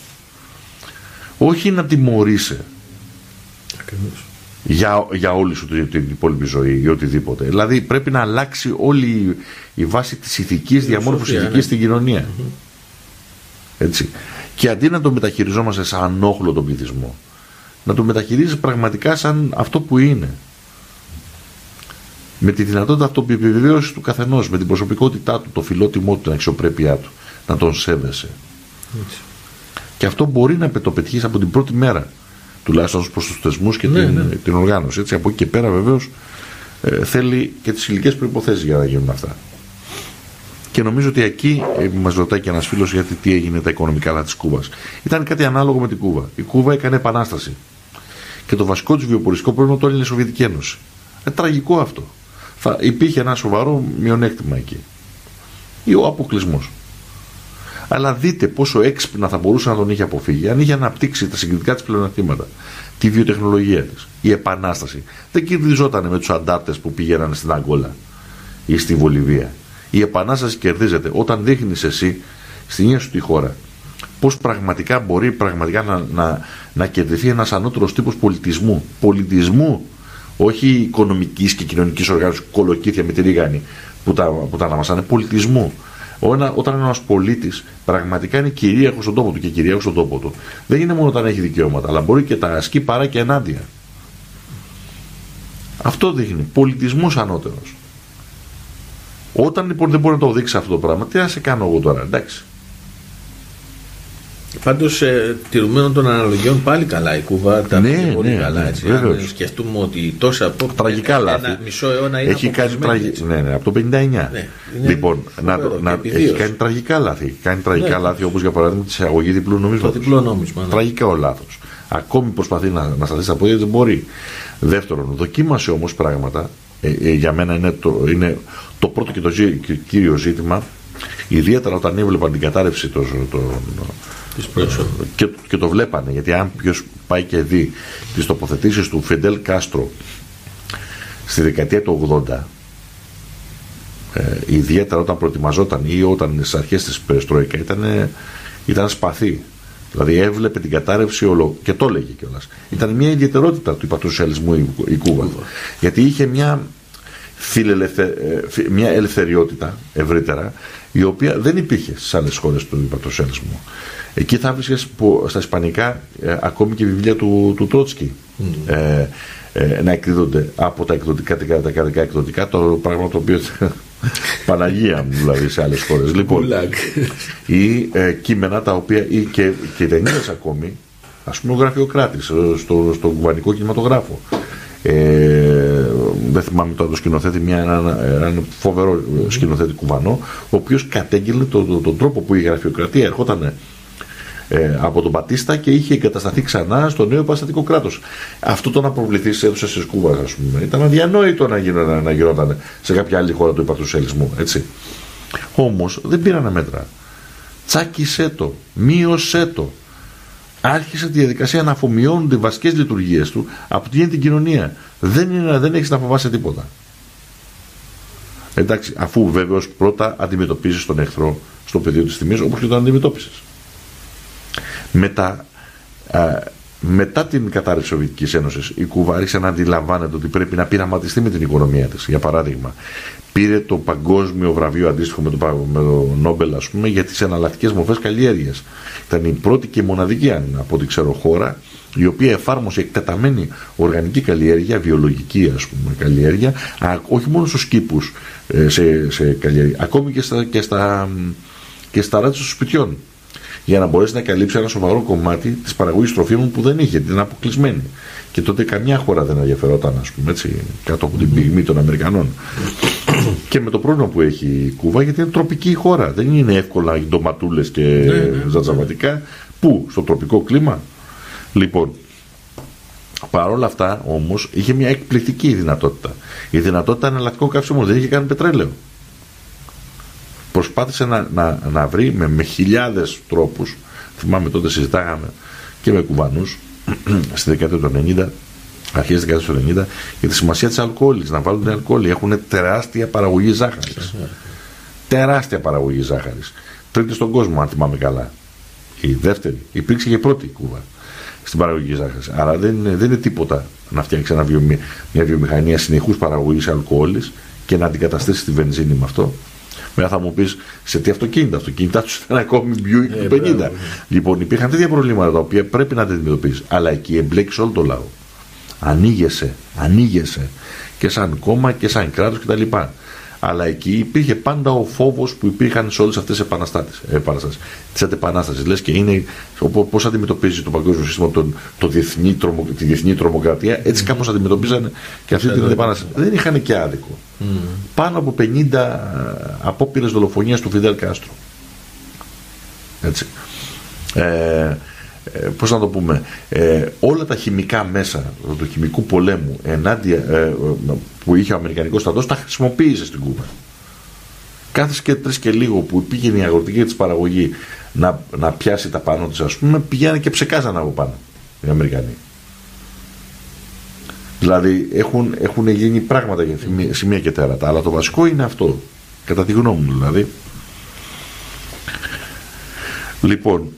Όχι να τιμωρείσαι. Ακριβώς. Για όλη σου την υπόλοιπη ζωή ή οτιδήποτε. Δηλαδή πρέπει να αλλάξει όλη η βάση της ηθικής διαμόρφωσης ηθικής στην κοινωνία. Έτσι. Και αντί να το μεταχειριζόμαστε σαν ανόχλο τον πληθυσμό, να το μεταχειρίζεις πραγματικά σαν αυτό που είναι. Με τη δυνατότητα αυτοεπιβεβαίωσης του καθενός, με την προσωπικότητά του, το φιλότιμό του, την αξιοπρέπειά του, να τον σέβεσαι. Έτσι. Και αυτό μπορεί να το πετύχεις από την πρώτη μέρα, τουλάχιστον προς τους θεσμούς και την οργάνωση. Έτσι. Από εκεί και πέρα βεβαίως θέλει και τις υλικές προϋποθέσεις για να γίνουν αυτά. Και νομίζω ότι εκεί μας ρωτάει και ένας φίλος γιατί τι έγινε τα οικονομικά λάθη της Κούβας. Ήταν κάτι ανάλογο με την Κούβα. Η Κούβα έκανε επανάσταση. Και το βασικό της βιοποριστικό πρόβλημα το είναι η Σοβιετική Ένωση. Τραγικό αυτό. Υπήρχε ένα σοβαρό μειονέκτημα εκεί. Ή ο αποκλεισμός. Αλλά δείτε πόσο έξυπνα θα μπορούσε να τον είχε αποφύγει αν είχε αναπτύξει τα συγκριτικά της πλεονεκτήματα. Τη βιοτεχνολογία της. Η επανάσταση. Δεν κερδιζόταν με τους αντάρτες που πηγαίνανε στην Αγκόλα ή στη Βολιβία. Η επανάσταση κερδίζεται όταν δείχνεις εσύ στην ίδια σου τη χώρα πώς πραγματικά μπορεί να κερδιθεί ένας ανώτερος τύπος πολιτισμού, όχι οικονομικής και κοινωνικής οργάνωσης, κολοκύθια με τη ρίγανη που τα αναμασάνε, πολιτισμού. Όταν ένας πολίτης πραγματικά είναι κυρίαρχος στον τόπο του και κυρίαρχος στον τόπο του, δεν είναι μόνο όταν έχει δικαιώματα, αλλά μπορεί και τα ασκεί παρά και ενάντια. Αυτό δείχνει πολιτισμός ανώτερος. Όταν λοιπόν δεν μπορεί να το δείξει αυτό το πράγμα, τι να σε κάνω εγώ τώρα, εντάξει. Πάντως, τηρουμένων των αναλογιών, πάλι καλά η Κούβα τα πήγε πολύ καλά. Έτσι, αν σκεφτούμε ότι τόσα τραγικά λάθη. Ένα μισό αιώνα είναι έχει κάνει από το 59. Λοιπόν, έχει κάνει τραγικά λάθη. Έχει κάνει τραγικά λάθη, όπως για παράδειγμα τη εισαγωγή διπλού νομίσματος. Το διπλό νόμισμα. Τραγικά ο λάθος. Ακόμη προσπαθεί να σταθεί στα πόδια, δεν μπορεί. Δεύτερον, δοκίμασε όμως πράγματα για μένα είναι το πρώτο και το κύριο ζήτημα, ιδιαίτερα όταν έβλεπαν την κατάρρευση και το βλέπανε, γιατί αν ποιος πάει και δει τις τοποθετήσεις του Φιντέλ Κάστρο στη δεκαετία του 80, ιδιαίτερα όταν προετοιμαζόταν ή όταν στις αρχές της Περεστρόικα, ήταν σπαθή. Δηλαδή έβλεπε την κατάρρευση και το έλεγε κιόλας. Ήταν μια ιδιαιτερότητα του υπατοσοσιαλισμού η Κούβα. Γιατί είχε μια ελευθεριότητα ευρύτερα, η οποία δεν υπήρχε στις άλλες χώρες του υπατοσοσιαλισμού. Εκεί θα βρίσκες στα ισπανικά ακόμη και βιβλία του Τρότσκι να εκδίδονται από τα κρατικά εκδοτικά, το πράγμα το οποίο Παναγία μου, δηλαδή, σε άλλες χώρες. Λοιπόν, ή κείμενα τα οποία και ταινίες ακόμη, ας πούμε ο Γραφειοκράτης στο κουβανικό κινηματογράφο. Δεν θυμάμαι τώρα το σκηνοθέτη, έναν φοβερό σκηνοθέτη κουβανό, ο οποίος κατέγγειλε τον τρόπο που η γραφειοκρατία ερχόταν από τον Μπατίστα και είχε εγκατασταθεί ξανά στο νέο επαναστατικό κράτος. Αυτό το να προβληθεί σε αίθουσες της Κούβας, ας πούμε, ήταν αδιανόητο να γινόταν σε κάποια άλλη χώρα του υπαρσοσιαλισμού, έτσι. Όμως δεν πήρανε μέτρα. Τσάκισέ το, μείωσέ το. Άρχισε τη διαδικασία να αφομοιώνουν τις βασικές λειτουργίες του από την κοινωνία. Δεν έχεις να φοβάσαι τίποτα. Εντάξει, αφού βέβαιως πρώτα αντιμετωπίζεις τον εχθρό στο πεδίο της τιμής, όπως και τον αντιμετώπισες. Μετά την κατάρρευση της Σοβιετικής Ένωσης, η Κούβα άρχισε να αντιλαμβάνεται ότι πρέπει να πειραματιστεί με την οικονομία της. Για παράδειγμα, πήρε το παγκόσμιο βραβείο αντίστοιχο με το Νόμπελ, ας πούμε, για τις εναλλακτικές μορφές καλλιέργειας. Ήταν η πρώτη και μοναδική, από ό,τι ξέρω, χώρα η οποία εφάρμοσε εκτεταμένη οργανική καλλιέργεια, βιολογική, ας πούμε, καλλιέργεια, όχι μόνο στους κήπους σε καλλιέργεια, ακόμη και στα ράτσια των σπιτιών, για να μπορέσει να καλύψει ένα σοβαρό κομμάτι της παραγωγής τροφίμων που δεν είχε, την αποκλεισμένη. Και τότε καμιά χώρα δεν ενδιαφερόταν, ας πούμε, έτσι, κάτω από την πυγμή των Αμερικανών. Και με το πρόβλημα που έχει η Κούβα, γιατί είναι τροπική χώρα. Δεν είναι εύκολα ντοματούλες και ζατζαβατικά. Πού? Στο τροπικό κλίμα. Λοιπόν, παρόλα αυτά όμως είχε μια εκπληκτική δυνατότητα. Η δυνατότητα εναλλακτικών καυσίμων, δεν είχε καν πετρέλαιο. Προσπάθησε να βρει με χιλιάδες τρόπους. Θυμάμαι τότε συζητάγαμε και με Κουβανούς στη δεκαετία του 90, αρχές της δεκαετίας του 90, για τη σημασία της αλκοόλης, να βάλουν την αλκοόλη. Έχουν τεράστια παραγωγή ζάχαρης. Τεράστια παραγωγή ζάχαρης. Τρίτη στον κόσμο, αν θυμάμαι καλά. Η δεύτερη, υπήρξε και πρώτη η Κούβα στην παραγωγή ζάχαρης. Άρα δεν είναι τίποτα να φτιάξει μια βιομηχανία συνεχούς παραγωγής αλκοόλης και να αντικαταστήσει τη βενζίνη με αυτό. Μετά θα μου πεις σε τι αυτοκίνητα τους ήταν ακόμη Buick του 50. Λοιπόν, υπήρχαν τέτοια προβλήματα τα οποία πρέπει να τα αντιμετωπίσεις. Αλλά εκεί εμπλέκεις όλο το λαό. Ανοίγεσαι και σαν κόμμα και σαν κράτος κτλ. Αλλά εκεί υπήρχε πάντα ο φόβος που υπήρχαν σε όλες αυτές τις επαναστάσεις. Τις αντεπανάστασεις. Λες και είναι πώς αντιμετωπίζει το παγκόσμιο σύστημα τη διεθνή τρομοκρατία, έτσι κάπως αντιμετωπίζανε και αυτή την αντεπανάσταση. Δεν είχαν και άδικο. Πάνω από 50 απόπειρες δολοφονίας του Φιντέλ Κάστρο. Έτσι. Πώς να το πούμε, όλα τα χημικά μέσα του χημικού πολέμου που είχε ο Αμερικανικός στρατός τα χρησιμοποίησε στην Κούβα. Κάθε και τρεις και λίγο που πήγαινε η αγροτική της παραγωγή να πιάσει τα πάνω της, ας πούμε, πηγαίνανε και ψεκάζανε από πάνω οι Αμερικανοί. Δηλαδή έχουν γίνει πράγματα για σημεία και τέρατα, αλλά το βασικό είναι αυτό, κατά τη γνώμη μου δηλαδή. Λοιπόν,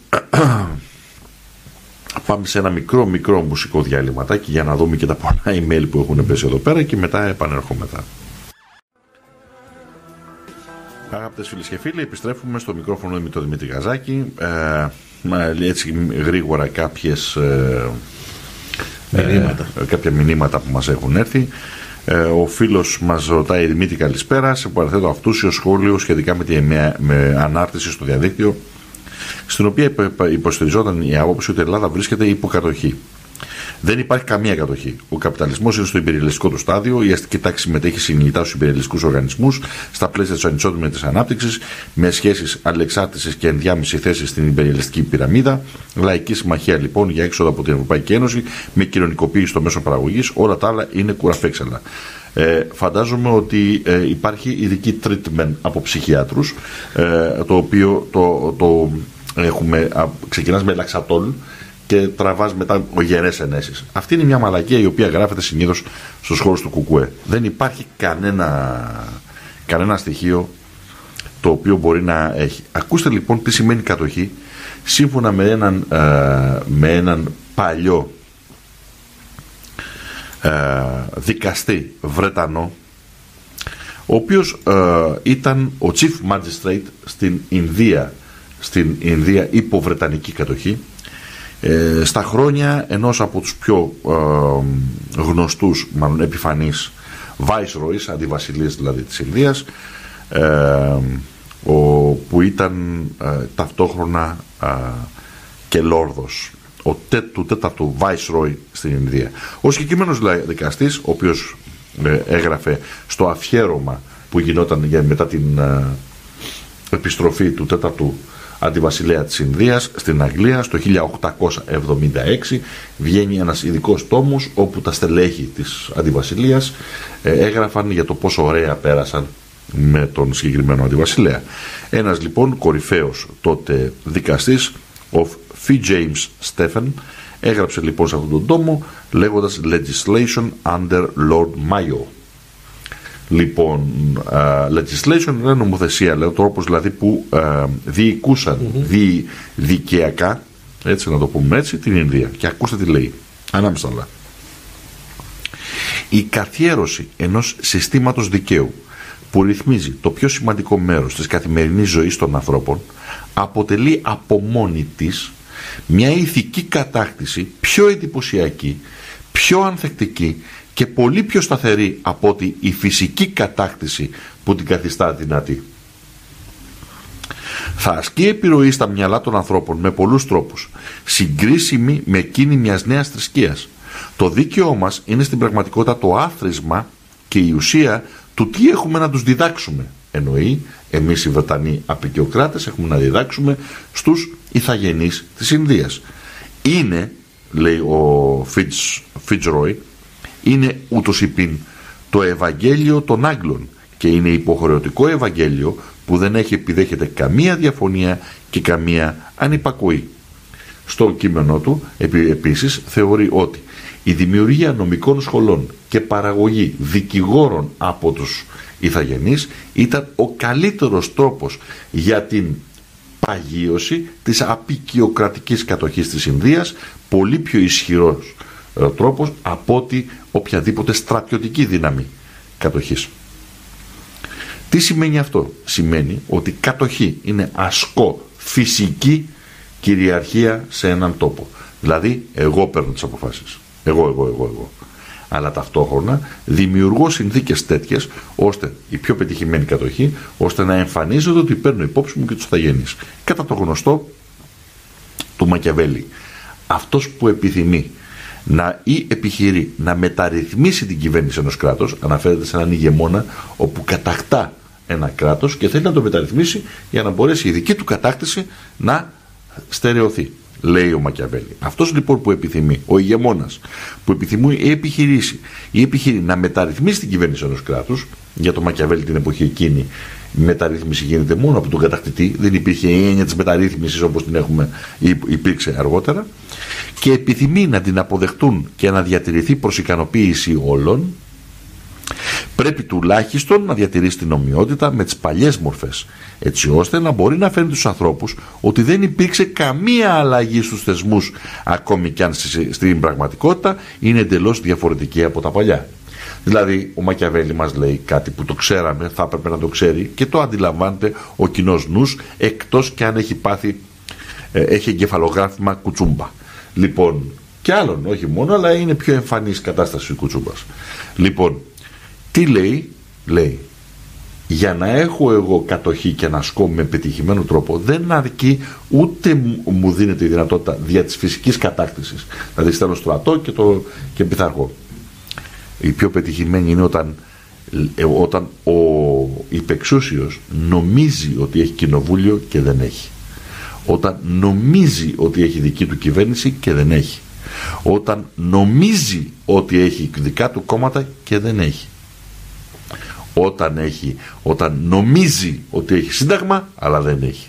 πάμε σε ένα μικρό μουσικό διαλυματάκι για να δούμε και τα πολλά email που έχουν πέσει εδώ πέρα και μετά επανέρχομεθα. Αγαπητές φίλες και φίλοι, επιστρέφουμε στο μικρόφωνο με τον Δημήτρη Γαζάκη. Έτσι γρήγορα κάποια μηνύματα που μας έχουν έρθει. Ο φίλος μας ρωτάει, Δημήτρη, καλησπέρα. Σε παραθέτω αυτούσιο σχόλιο σχετικά με ανάρτηση στο διαδίκτυο, στην οποία υποστηριζόταν η άποψη ότι η Ελλάδα βρίσκεται υποκατοχή. Δεν υπάρχει καμία κατοχή. Ο καπιταλισμός είναι στο υπεριαλιστικό του στάδιο. Η αστική τάξη συμμετέχει συνειδητά στους υπεριαλιστικούς οργανισμούς, στα πλαίσια της ανισότιμης ανάπτυξης, με σχέσεις αλληλεξάρτησης και ενδιάμεση θέση στην υπεριαλιστική πυραμίδα. Λαϊκή συμμαχία λοιπόν για έξοδο από την Ευρωπαϊκή Ένωση, με κοινωνικοποίηση των μέσων παραγωγής. Όλα τα άλλα είναι κουραφέξαλα. Φαντάζομαι ότι υπάρχει ειδική treatment από ψυχιάτρους, το οποίο ξεκινάς με λαξατόλ και τραβάς μετά γερές ενέσεις. Αυτή είναι μια μαλακία η οποία γράφεται συνήθως στους χώρους του Κουκουέ. Δεν υπάρχει κανένα στοιχείο το οποίο μπορεί να έχει. Ακούστε λοιπόν τι σημαίνει κατοχή σύμφωνα με έναν παλιό δικαστή Βρετανό, ο οποίος ήταν ο Chief Magistrate στην Ινδία υπό Βρετανική κατοχή, στα χρόνια ενός από τους πιο γνωστούς, μάλλον επιφανείς Viceroys, αντιβασιλείς δηλαδή της Ινδίας, που ήταν ταυτόχρονα και λόρδος του τέταρτου Viceroy στην Ινδία. Ο συγκεκριμένος δικαστής, ο οποίος έγραφε στο αφιέρωμα που γινόταν μετά την επιστροφή του τέταρτου αντιβασιλέα της Ινδίας στην Αγγλία στο 1876, βγαίνει ένας ειδικός τόμος όπου τα στελέχη της αντιβασιλείας έγραφαν για το πόσο ωραία πέρασαν με τον συγκεκριμένο αντιβασιλέα. Ένας λοιπόν κορυφαίος τότε δικαστής, ο Φι James Stephen, έγραψε λοιπόν σε αυτόν τον τόμο λέγοντας Legislation under Lord Mayo. Λοιπόν, legislation είναι νομοθεσία, λέει, ο τρόπος δηλαδή που διοικούσαν δικαιακά, έτσι να το πούμε έτσι, την Ινδία. Και ακούστε τι λέει, ανάμεσα άλλα. Η καθιέρωση ενός συστήματος δικαίου που ρυθμίζει το πιο σημαντικό μέρος της καθημερινής ζωής των ανθρώπων αποτελεί από μόνη της μια ηθική κατάκτηση πιο εντυπωσιακή, πιο ανθεκτική και πολύ πιο σταθερή από ότι η φυσική κατάκτηση που την καθιστά δυνατή. Θα ασκεί επιρροή στα μυαλά των ανθρώπων με πολλούς τρόπους, συγκρίσιμη με εκείνη μιας νέας θρησκείας. Το δίκαιό μας είναι στην πραγματικότητα το άθροισμα και η ουσία του τι έχουμε να τους διδάξουμε. Εννοεί, εμείς οι Βρετανοί απικιοκράτες έχουμε να διδάξουμε στους ηθαγενείς της Ινδίας. Είναι, λέει ο Fitzroy, είναι ούτως υπήν το Ευαγγέλιο των Άγγλων και είναι υποχρεωτικό Ευαγγέλιο που δεν επιδέχεται καμία διαφωνία και καμία ανυπακοή. Στο κείμενό του επίσης θεωρεί ότι η δημιουργία νομικών σχολών και παραγωγή δικηγόρων από τους ηθαγενείς ήταν ο καλύτερος τρόπος για την παγίωση της απικιοκρατικής κατοχής της Ινδίας, πολύ πιο ισχυρός τρόπος από ότι οποιαδήποτε στρατιωτική δύναμη κατοχής. Τι σημαίνει αυτό? Σημαίνει ότι κατοχή είναι ασκώ φυσική κυριαρχία σε έναν τόπο. Δηλαδή εγώ παίρνω τις αποφάσεις. Εγώ. Αλλά ταυτόχρονα δημιουργώ συνθήκες τέτοιες ώστε η πιο πετυχημένη κατοχή, ώστε να εμφανίζεται ότι παίρνω υπόψη μου και τους ηθαγενείς. Κατά το γνωστό του Μακιαβέλη, αυτός που επιθυμεί ή επιχειρεί να μεταρρυθμίσει την κυβέρνηση ενός κράτους, αναφέρεται σε έναν ηγεμόνα όπου κατακτά ένα κράτος και θέλει να το μεταρρυθμίσει για να μπορέσει η δική του κατάκτηση να στερεωθεί, λέει ο Μακιαβέλη. Αυτός λοιπόν που επιθυμεί, ο ηγεμόνας που επιθυμεί ή επιχειρεί να μεταρρυθμίσει την κυβέρνηση ενός κράτους, για το Μακιαβέλη την εποχή εκείνη η μεταρρύθμιση γίνεται μόνο από τον κατακτητή, δεν υπήρχε η έννοια της μεταρρύθμισης όπως την έχουμε υπήρξε αργότερα, και επιθυμεί να την αποδεχτούν και να διατηρηθεί προς ικανοποίηση όλων, πρέπει τουλάχιστον να διατηρήσει την ομοιότητα με τις παλιές μορφές, έτσι ώστε να μπορεί να φέρνει τους ανθρώπους ότι δεν υπήρξε καμία αλλαγή στους θεσμούς, ακόμη κι αν στην πραγματικότητα είναι εντελώς διαφορετική από τα παλιά. Δηλαδή ο Μακιαβέλη μας λέει κάτι που το ξέραμε, θα έπρεπε να το ξέρει και το αντιλαμβάνεται ο κοινός νους, εκτός και αν έχει εγκεφαλογράφημα κουτσούμπα. Λοιπόν, και άλλων, όχι μόνο, αλλά είναι πιο εμφανής κατάσταση ο κουτσούμπας. Λοιπόν, τι λέει? Λέει για να έχω εγώ κατοχή και να ασκώ με πετυχημένο τρόπο, δεν αρκεί ούτε μου δίνεται η δυνατότητα δια της φυσικής κατάκτησης. Δηλαδή στέλνω στρατό και πειθαρχώ. Η πιο πετυχημένη είναι όταν ο υπεξούσιος νομίζει ότι έχει κοινοβούλιο και δεν έχει. Όταν νομίζει ότι έχει δική του κυβέρνηση και δεν έχει. Όταν νομίζει ότι έχει δικά του κόμματα και δεν έχει. Όταν νομίζει ότι έχει σύνταγμα αλλά δεν έχει.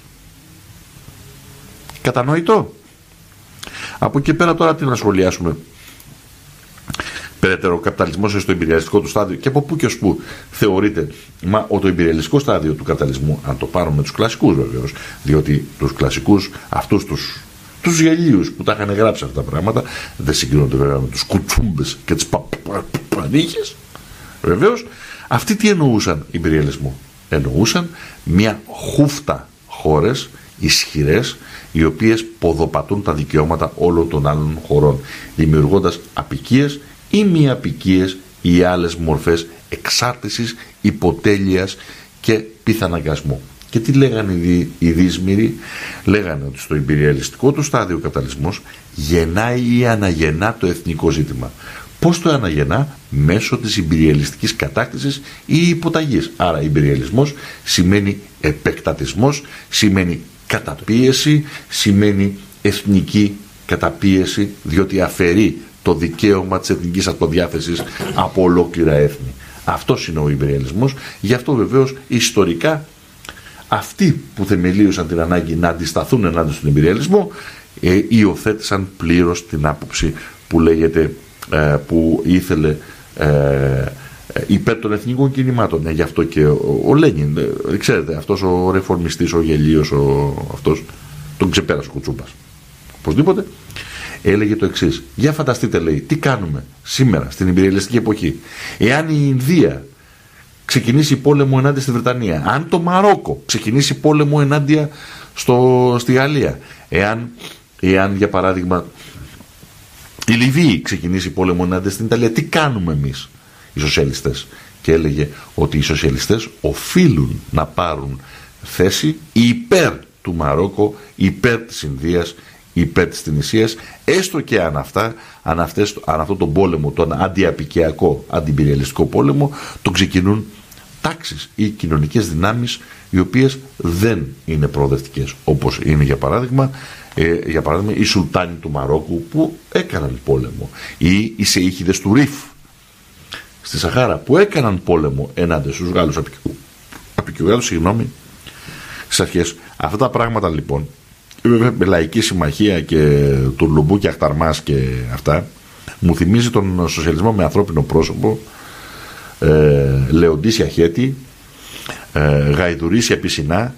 Κατανοητό. Από εκεί πέρα τώρα τι να σχολιάσουμε περαιτέρω? Ο καπιταλισμός στο εμπειριαλιστικό του στάδιο, και από πού και ως πού θεωρείται το εμπειριαλιστικό στάδιο του καπιταλισμού, αν το πάρουμε τους κλασικούς βεβαίως, διότι τους κλασικούς αυτούς τους γελίους που τα είχαν γράψει αυτά τα πράγματα δεν συγκρίνονται βέβαια με τους κουτσούμπες και τις πανίχες. Βεβαίως αυτοί τι εννοούσαν εμπειριαλισμό? Εννοούσαν μια χούφτα χώρες ισχυρές, οι οποίες ποδοπατούν τα δικαιώματα όλων των άλλων χωρών, δημιουργώντας απικίες ή μη απικίες ή άλλες μορφές εξάρτησης, υποτέλειας και πιθαναγκασμού. Και τι λέγανε οι δύσμυροι? Λέγανε ότι στο εμπειριαλιστικό του στάδιο ο καπιταλισμός γεννάει ή αναγεννά το εθνικό ζήτημα. Πώς το αναγεννά? Μέσω της εμπειριαλιστικής κατάκτησης ή υποταγής. Άρα εμπειριαλισμός σημαίνει επεκτατισμός, σημαίνει καταπίεση, σημαίνει εθνική καταπίεση, διότι αφαιρεί το δικαίωμα της εθνικής αυτοδιάθεσης από ολόκληρα έθνη. Αυτός είναι ο εμπειριαλισμός. Γι' αυτό βεβαίως ιστορικά αυτοί που θεμελίωσαν την ανάγκη να αντισταθούν ενάντια στον εμπειριαλισμό υιοθέτησαν πλήρως την άποψη που λέγεται, που ήθελε υπέρ των εθνικών κινημάτων. Γι' αυτό και ο Λένιν, ξέρετε, αυτός ο ρεφορμιστής, ο γελίος, αυτός τον ξεπέρασε ο Κουτσούπας. Οπωσδήποτε έλεγε το εξής. Για φανταστείτε, λέει, τι κάνουμε σήμερα στην εμπειριαλιστική εποχή. Εάν η Ινδία ξεκινήσει πόλεμο ενάντια στη Βρετανία, αν το Μαρόκο ξεκινήσει πόλεμο ενάντια στη Γαλλία, εάν για παράδειγμα η Λιβύη ξεκινήσει πόλεμο ενάντια στην Ιταλία, τι κάνουμε εμείς οι σοσιαλιστές? Και έλεγε ότι οι σοσιαλιστές οφείλουν να πάρουν θέση υπέρ του Μαρόκο, υπέρ της Ινδίας, υπέρ της Τινησίας, έστω και αν αυτό τον πόλεμο, τον αντιαπικιακό, αντιπεριαλιστικό πόλεμο, τον ξεκινούν τάξεις ή κοινωνικές δυνάμεις οι οποίες δεν είναι προοδευτικές, όπως είναι για παράδειγμα οι Σουλτάνοι του Μαρόκου που έκαναν πόλεμο, ή οι Σεΐχιδες του Ριφ στη Σαχάρα που έκαναν πόλεμο ενάντια στους Γάλλους απικιογάτους, στις αρχές. Αυτά τα πράγματα λοιπόν, με Λαϊκή Συμμαχία και του Λουμπού και Αχταρμάς και αυτά, μου θυμίζει τον σοσιαλισμό με ανθρώπινο πρόσωπο, Λεοντήσια Χέτη, Γαϊδουρίσια Πισινά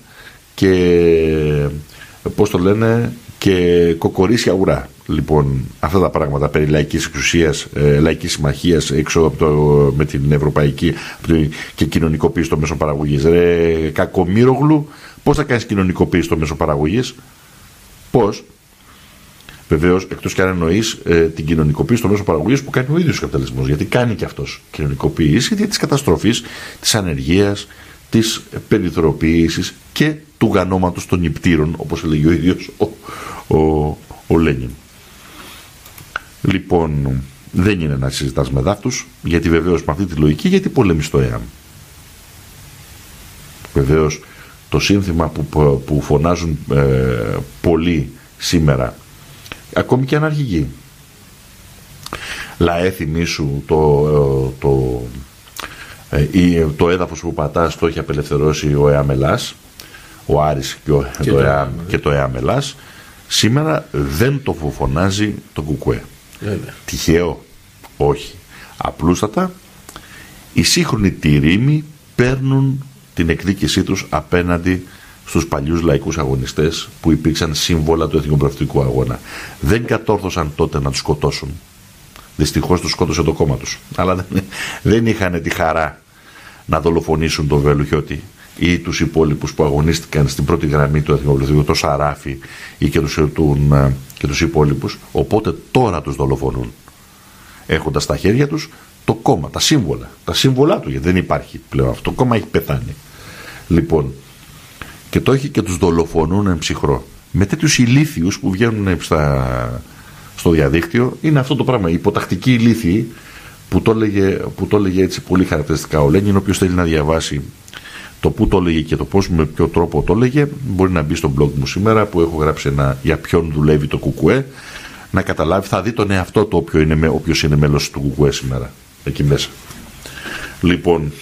και πώς το λένε, και Κοκορίσια Ουρά. Λοιπόν, αυτά τα πράγματα περί λαϊκής εξουσίας, λαϊκής συμμαχίας έξω με την ευρωπαϊκή και κοινωνικοποίηση των μέσων παραγωγής. Ρε Κακομοίρογλου, πώς θα κάνεις κοινωνικοποίηση των μέσων παραγωγής? Πώς? Βεβαίως, εκτός και αν εννοείς την κοινωνικοποίηση των μέσων παραγωγής που κάνει ο ίδιος ο καπιταλισμός. Γιατί κάνει και αυτός κοινωνικοποίηση δια της καταστροφής, της ανεργίας, της περιθωριοποίησης και του γανώματος των νηπτήρων, όπως έλεγε ο ίδιος ο Λένιν. Λοιπόν, δεν είναι να συζητάς με δάφτους, γιατί βεβαίως με αυτή τη λογική, γιατί πολέμεις το ΕΑΜ. Βεβαίως το σύνθημα που φωνάζουν πολλοί σήμερα, ακόμη και αναρχικοί, λαέ θυμήσου το έδαφος που πατάς το έχει απελευθερώσει ο ΕΑΜ Ελλάς, ο Άρης και το ΕΑΜ Ελλάς, σήμερα δεν το φωνάζει το Κουκουέ. Τυχαίο? Όχι. Απλούστατα οι σύγχρονοι τυρίμοι παίρνουν την εκδίκησή τους απέναντι στους παλιούς λαϊκούς αγωνιστές που υπήρξαν σύμβολα του εθνικοπροοδευτικού αγώνα. Δεν κατόρθωσαν τότε να τους σκοτώσουν. Δυστυχώς τους σκότωσε το κόμμα τους. Αλλά δεν είχαν τη χαρά να δολοφονήσουν τον Βελουχιώτη ή τους υπόλοιπους που αγωνίστηκαν στην πρώτη γραμμή του εθνικοπροοδευτικού, το Σαράφι ή και τους υπόλοιπους. Οπότε τώρα τους δολοφονούν, έχοντας στα χέρια τους το κόμμα, τα σύμβολα του, γιατί δεν υπάρχει πλέον αυτό. Το κόμμα έχει πεθάνει. Λοιπόν, και το έχει και τους δολοφονούν εν ψυχρό. Με τέτοιους ηλίθιους που βγαίνουν στο διαδίκτυο, είναι αυτό το πράγμα. Οι υποτακτικοί ηλίθιοι που το έλεγε έτσι πολύ χαρακτηριστικά ο Λένιν. Όποιος θέλει να διαβάσει το που το έλεγε και το πώς, με ποιο τρόπο το έλεγε, μπορεί να μπει στο blog μου σήμερα που έχω γράψει για ποιον δουλεύει το ΚΚΕ, να καταλάβει, θα δει τον εαυτό του όποιος είναι μέλος του ΚΚΕ σήμερα εκεί μέσα. Λοιπόν,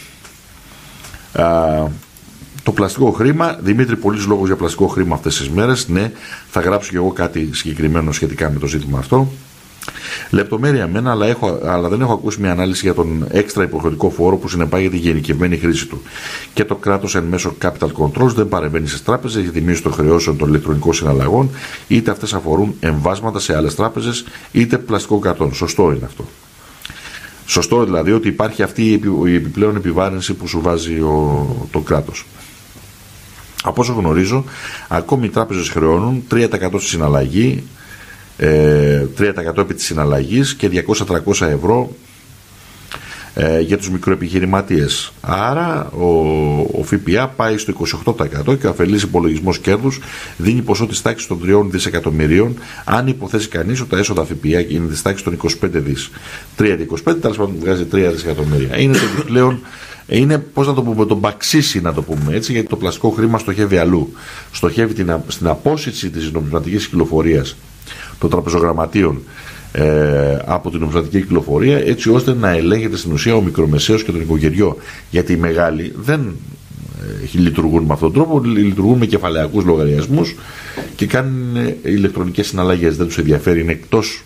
το πλαστικό χρήμα, Δημήτρη, πολλής λόγος για πλαστικό χρήμα αυτές τις μέρες. Ναι, θα γράψω και εγώ κάτι συγκεκριμένο σχετικά με το ζήτημα αυτό. Λεπτομέρεια μένα, αλλά δεν έχω ακούσει μια ανάλυση για τον έξτρα υποχρεωτικό φόρο που συνεπάγεται η γενικευμένη χρήση του. Και το κράτος εν μέσω capital controls δεν παρεμβαίνει στις τράπεζες για τη μείωση των χρεώσεων των ηλεκτρονικών συναλλαγών, είτε αυτές αφορούν εμβάσματα σε άλλες τράπεζες, είτε πλαστικό καρτόν. Σωστό είναι αυτό. Σωστό δηλαδή ότι υπάρχει αυτή η επιπλέον επιβάρυνση που σου βάζει το κράτος. Από όσο γνωρίζω, ακόμη οι τράπεζες χρεώνουν 3% στη συναλλαγή, 3% επί της συναλλαγής και 200-300 ευρώ για τους μικροεπιχειρηματίες. Άρα ο ΦΠΑ πάει στο 28% και ο αφελής υπολογισμός κέρδους δίνει ποσό της τάξης των 3 δισεκατομμυρίων, αν υποθέσει κανείς ότι τα έσοδα ΦΠΑ είναι της τάξης των 25 δις. 3 και 25, τέλος πάντων βγάζει 3 δισεκατομμύρια. Είναι το επιπλέον, είναι, πώς να το πούμε, τον μπαξίσι να το πούμε έτσι, γιατί το πλαστικό χρήμα στοχεύει αλλού. Στοχεύει στην απόσυρση της νομισματικής κυκλοφορίας των τραπεζογραμματείων από την νομισματική κυκλοφορία, έτσι ώστε να ελέγχεται στην ουσία ο μικρομεσαίος και το νοικοκυριό. Γιατί οι μεγάλοι δεν λειτουργούν με αυτόν τον τρόπο, λειτουργούν με κεφαλαιακούς λογαριασμούς και κάνουν ηλεκτρονικές συναλλαγές. Δεν τους ενδιαφέρει, είναι εκτός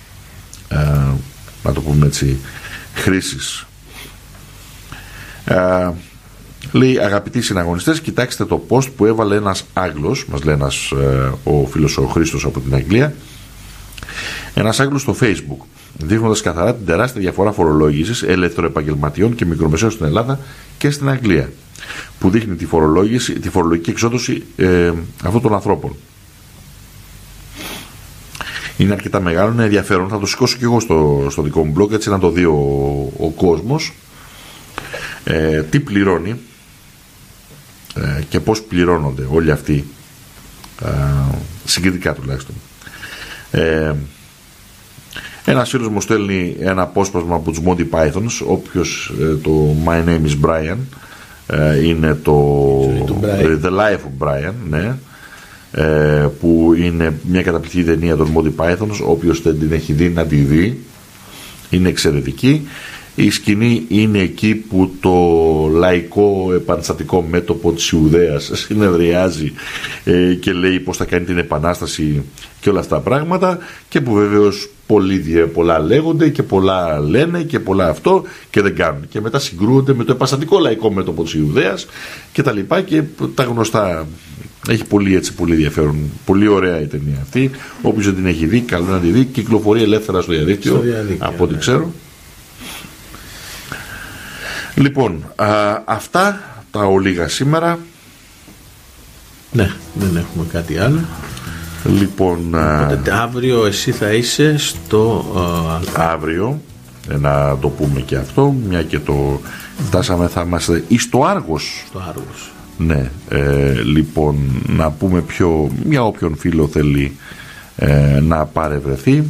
να το πούμε έτσι χρήσης. Λέει, αγαπητοί συναγωνιστές, κοιτάξτε το post που έβαλε ένας Άγγλος, μας λέει ο φίλος ο Χρήστος από την Αγγλία, ένας Άγγλος στο Facebook, δείχνοντας καθαρά την τεράστια διαφορά φορολόγησης ελεύθεροεπαγγελματιών και μικρομεσαίων στην Ελλάδα και στην Αγγλία, που δείχνει τη φορολογική εξόδωση αυτών των ανθρώπων. Είναι αρκετά μεγάλο, είναι ενδιαφέρον, θα το σηκώσω και εγώ στο δικό μου blog, έτσι να το δει ο κόσμος. Τι πληρώνει και πώς πληρώνονται όλοι αυτοί, συγκριτικά τουλάχιστον. Ένας φίλος μου στέλνει ένα απόσπασμα από τους Monty Pythons, όποιος το My Name is Brian είναι το The Life of Brian, ναι, που είναι μια καταπληκτική ταινία των Monty Pythons, όποιος δεν την έχει δει να τη δει, είναι εξαιρετική. Η σκηνή είναι εκεί που το λαϊκό επαναστατικό μέτωπο της Ιουδαίας συνεδριάζει και λέει πώς θα κάνει την επανάσταση και όλα αυτά τα πράγματα, και που βεβαίως πολλά λέγονται και πολλά λένε και πολλά αυτό και δεν κάνουν, και μετά συγκρούονται με το επαναστατικό λαϊκό μέτωπο της Ιουδαίας και τα λοιπά, και τα γνωστά. Έχει πολύ ενδιαφέρον, πολύ ωραία η ταινία αυτή. Όποιος δεν την έχει δει, καλό να τη δει. Κυκλοφορεί ελεύθερα στο διαδίκτυο, από ό,τι ξέρω. Λοιπόν, αυτά τα ολίγα σήμερα. Ναι, δεν έχουμε κάτι άλλο. Λοιπόν, αύριο εσύ θα είσαι στο... Αύριο, να το πούμε και αυτό, μια και το φτάσαμε, θα είμαστε στο Άργος. Στο Άργος. Ναι, λοιπόν, να πούμε για όποιον φίλο θέλει να παρευρεθεί.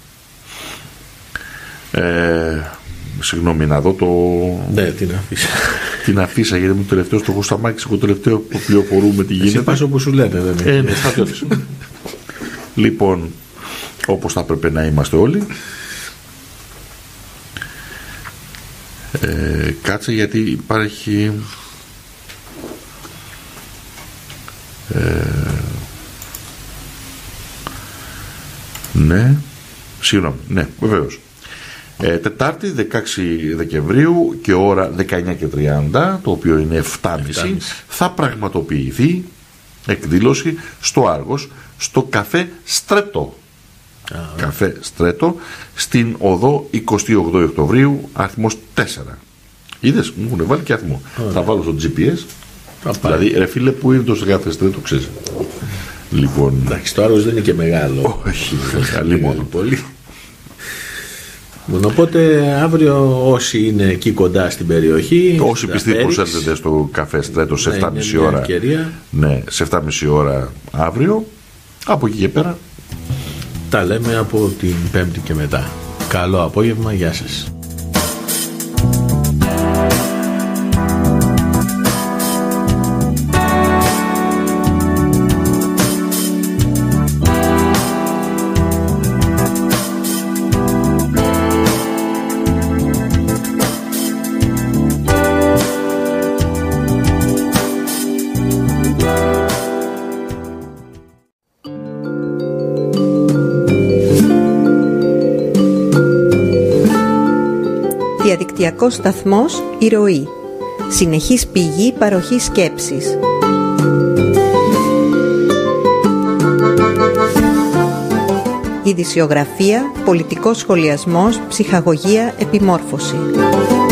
Συγγνώμη, να δω το... Ναι, την αφήσα γιατί μου τελευταίο στο Χωσταμάκης, εγώ τελευταίο που πληροφορούμε τι γίνεται. Σε πας όπως σου λένε, δεν είναι. Λοιπόν, όπως θα έπρεπε να είμαστε όλοι. Κάτσε γιατί υπάρχει... ναι, συγγνώμη, ναι, βεβαίως. Τετάρτη 16 Δεκεμβρίου και ώρα 19:30, το οποίο είναι 7.30, θα πραγματοποιηθεί εκδήλωση στο Άργος, στο καφέ Στρέτο. Καφέ Στρέτο, στην οδό 28 Οκτωβρίου, αριθμός 4. Είδες, μου έχουν βάλει και αριθμό. Θα βάλω στο GPS. Δηλαδή, ρε φίλε, που είναι το καφέ Στρέτο, ξέρεις. Λοιπόν, εντάξει, το Άργος δεν είναι και μεγάλο. Όχι, καλή μόνο. Πολύ. Οπότε αύριο όσοι είναι εκεί κοντά στην περιοχή, όσοι πιστοί προσέλθετε στο καφέ Στρέτο σε 7,5 ώρα, ναι, σε 7,5 ώρα αύριο, από εκεί και πέρα τα λέμε από την Πέμπτη και μετά. Καλό απόγευμα, γεια σας. Διαδικτυακός σταθμός «Η Ροή». Συνεχής πηγή παροχής σκέψης. Ειδησιογραφία, πολιτικός σχολιασμός, ψυχαγωγία, επιμόρφωση.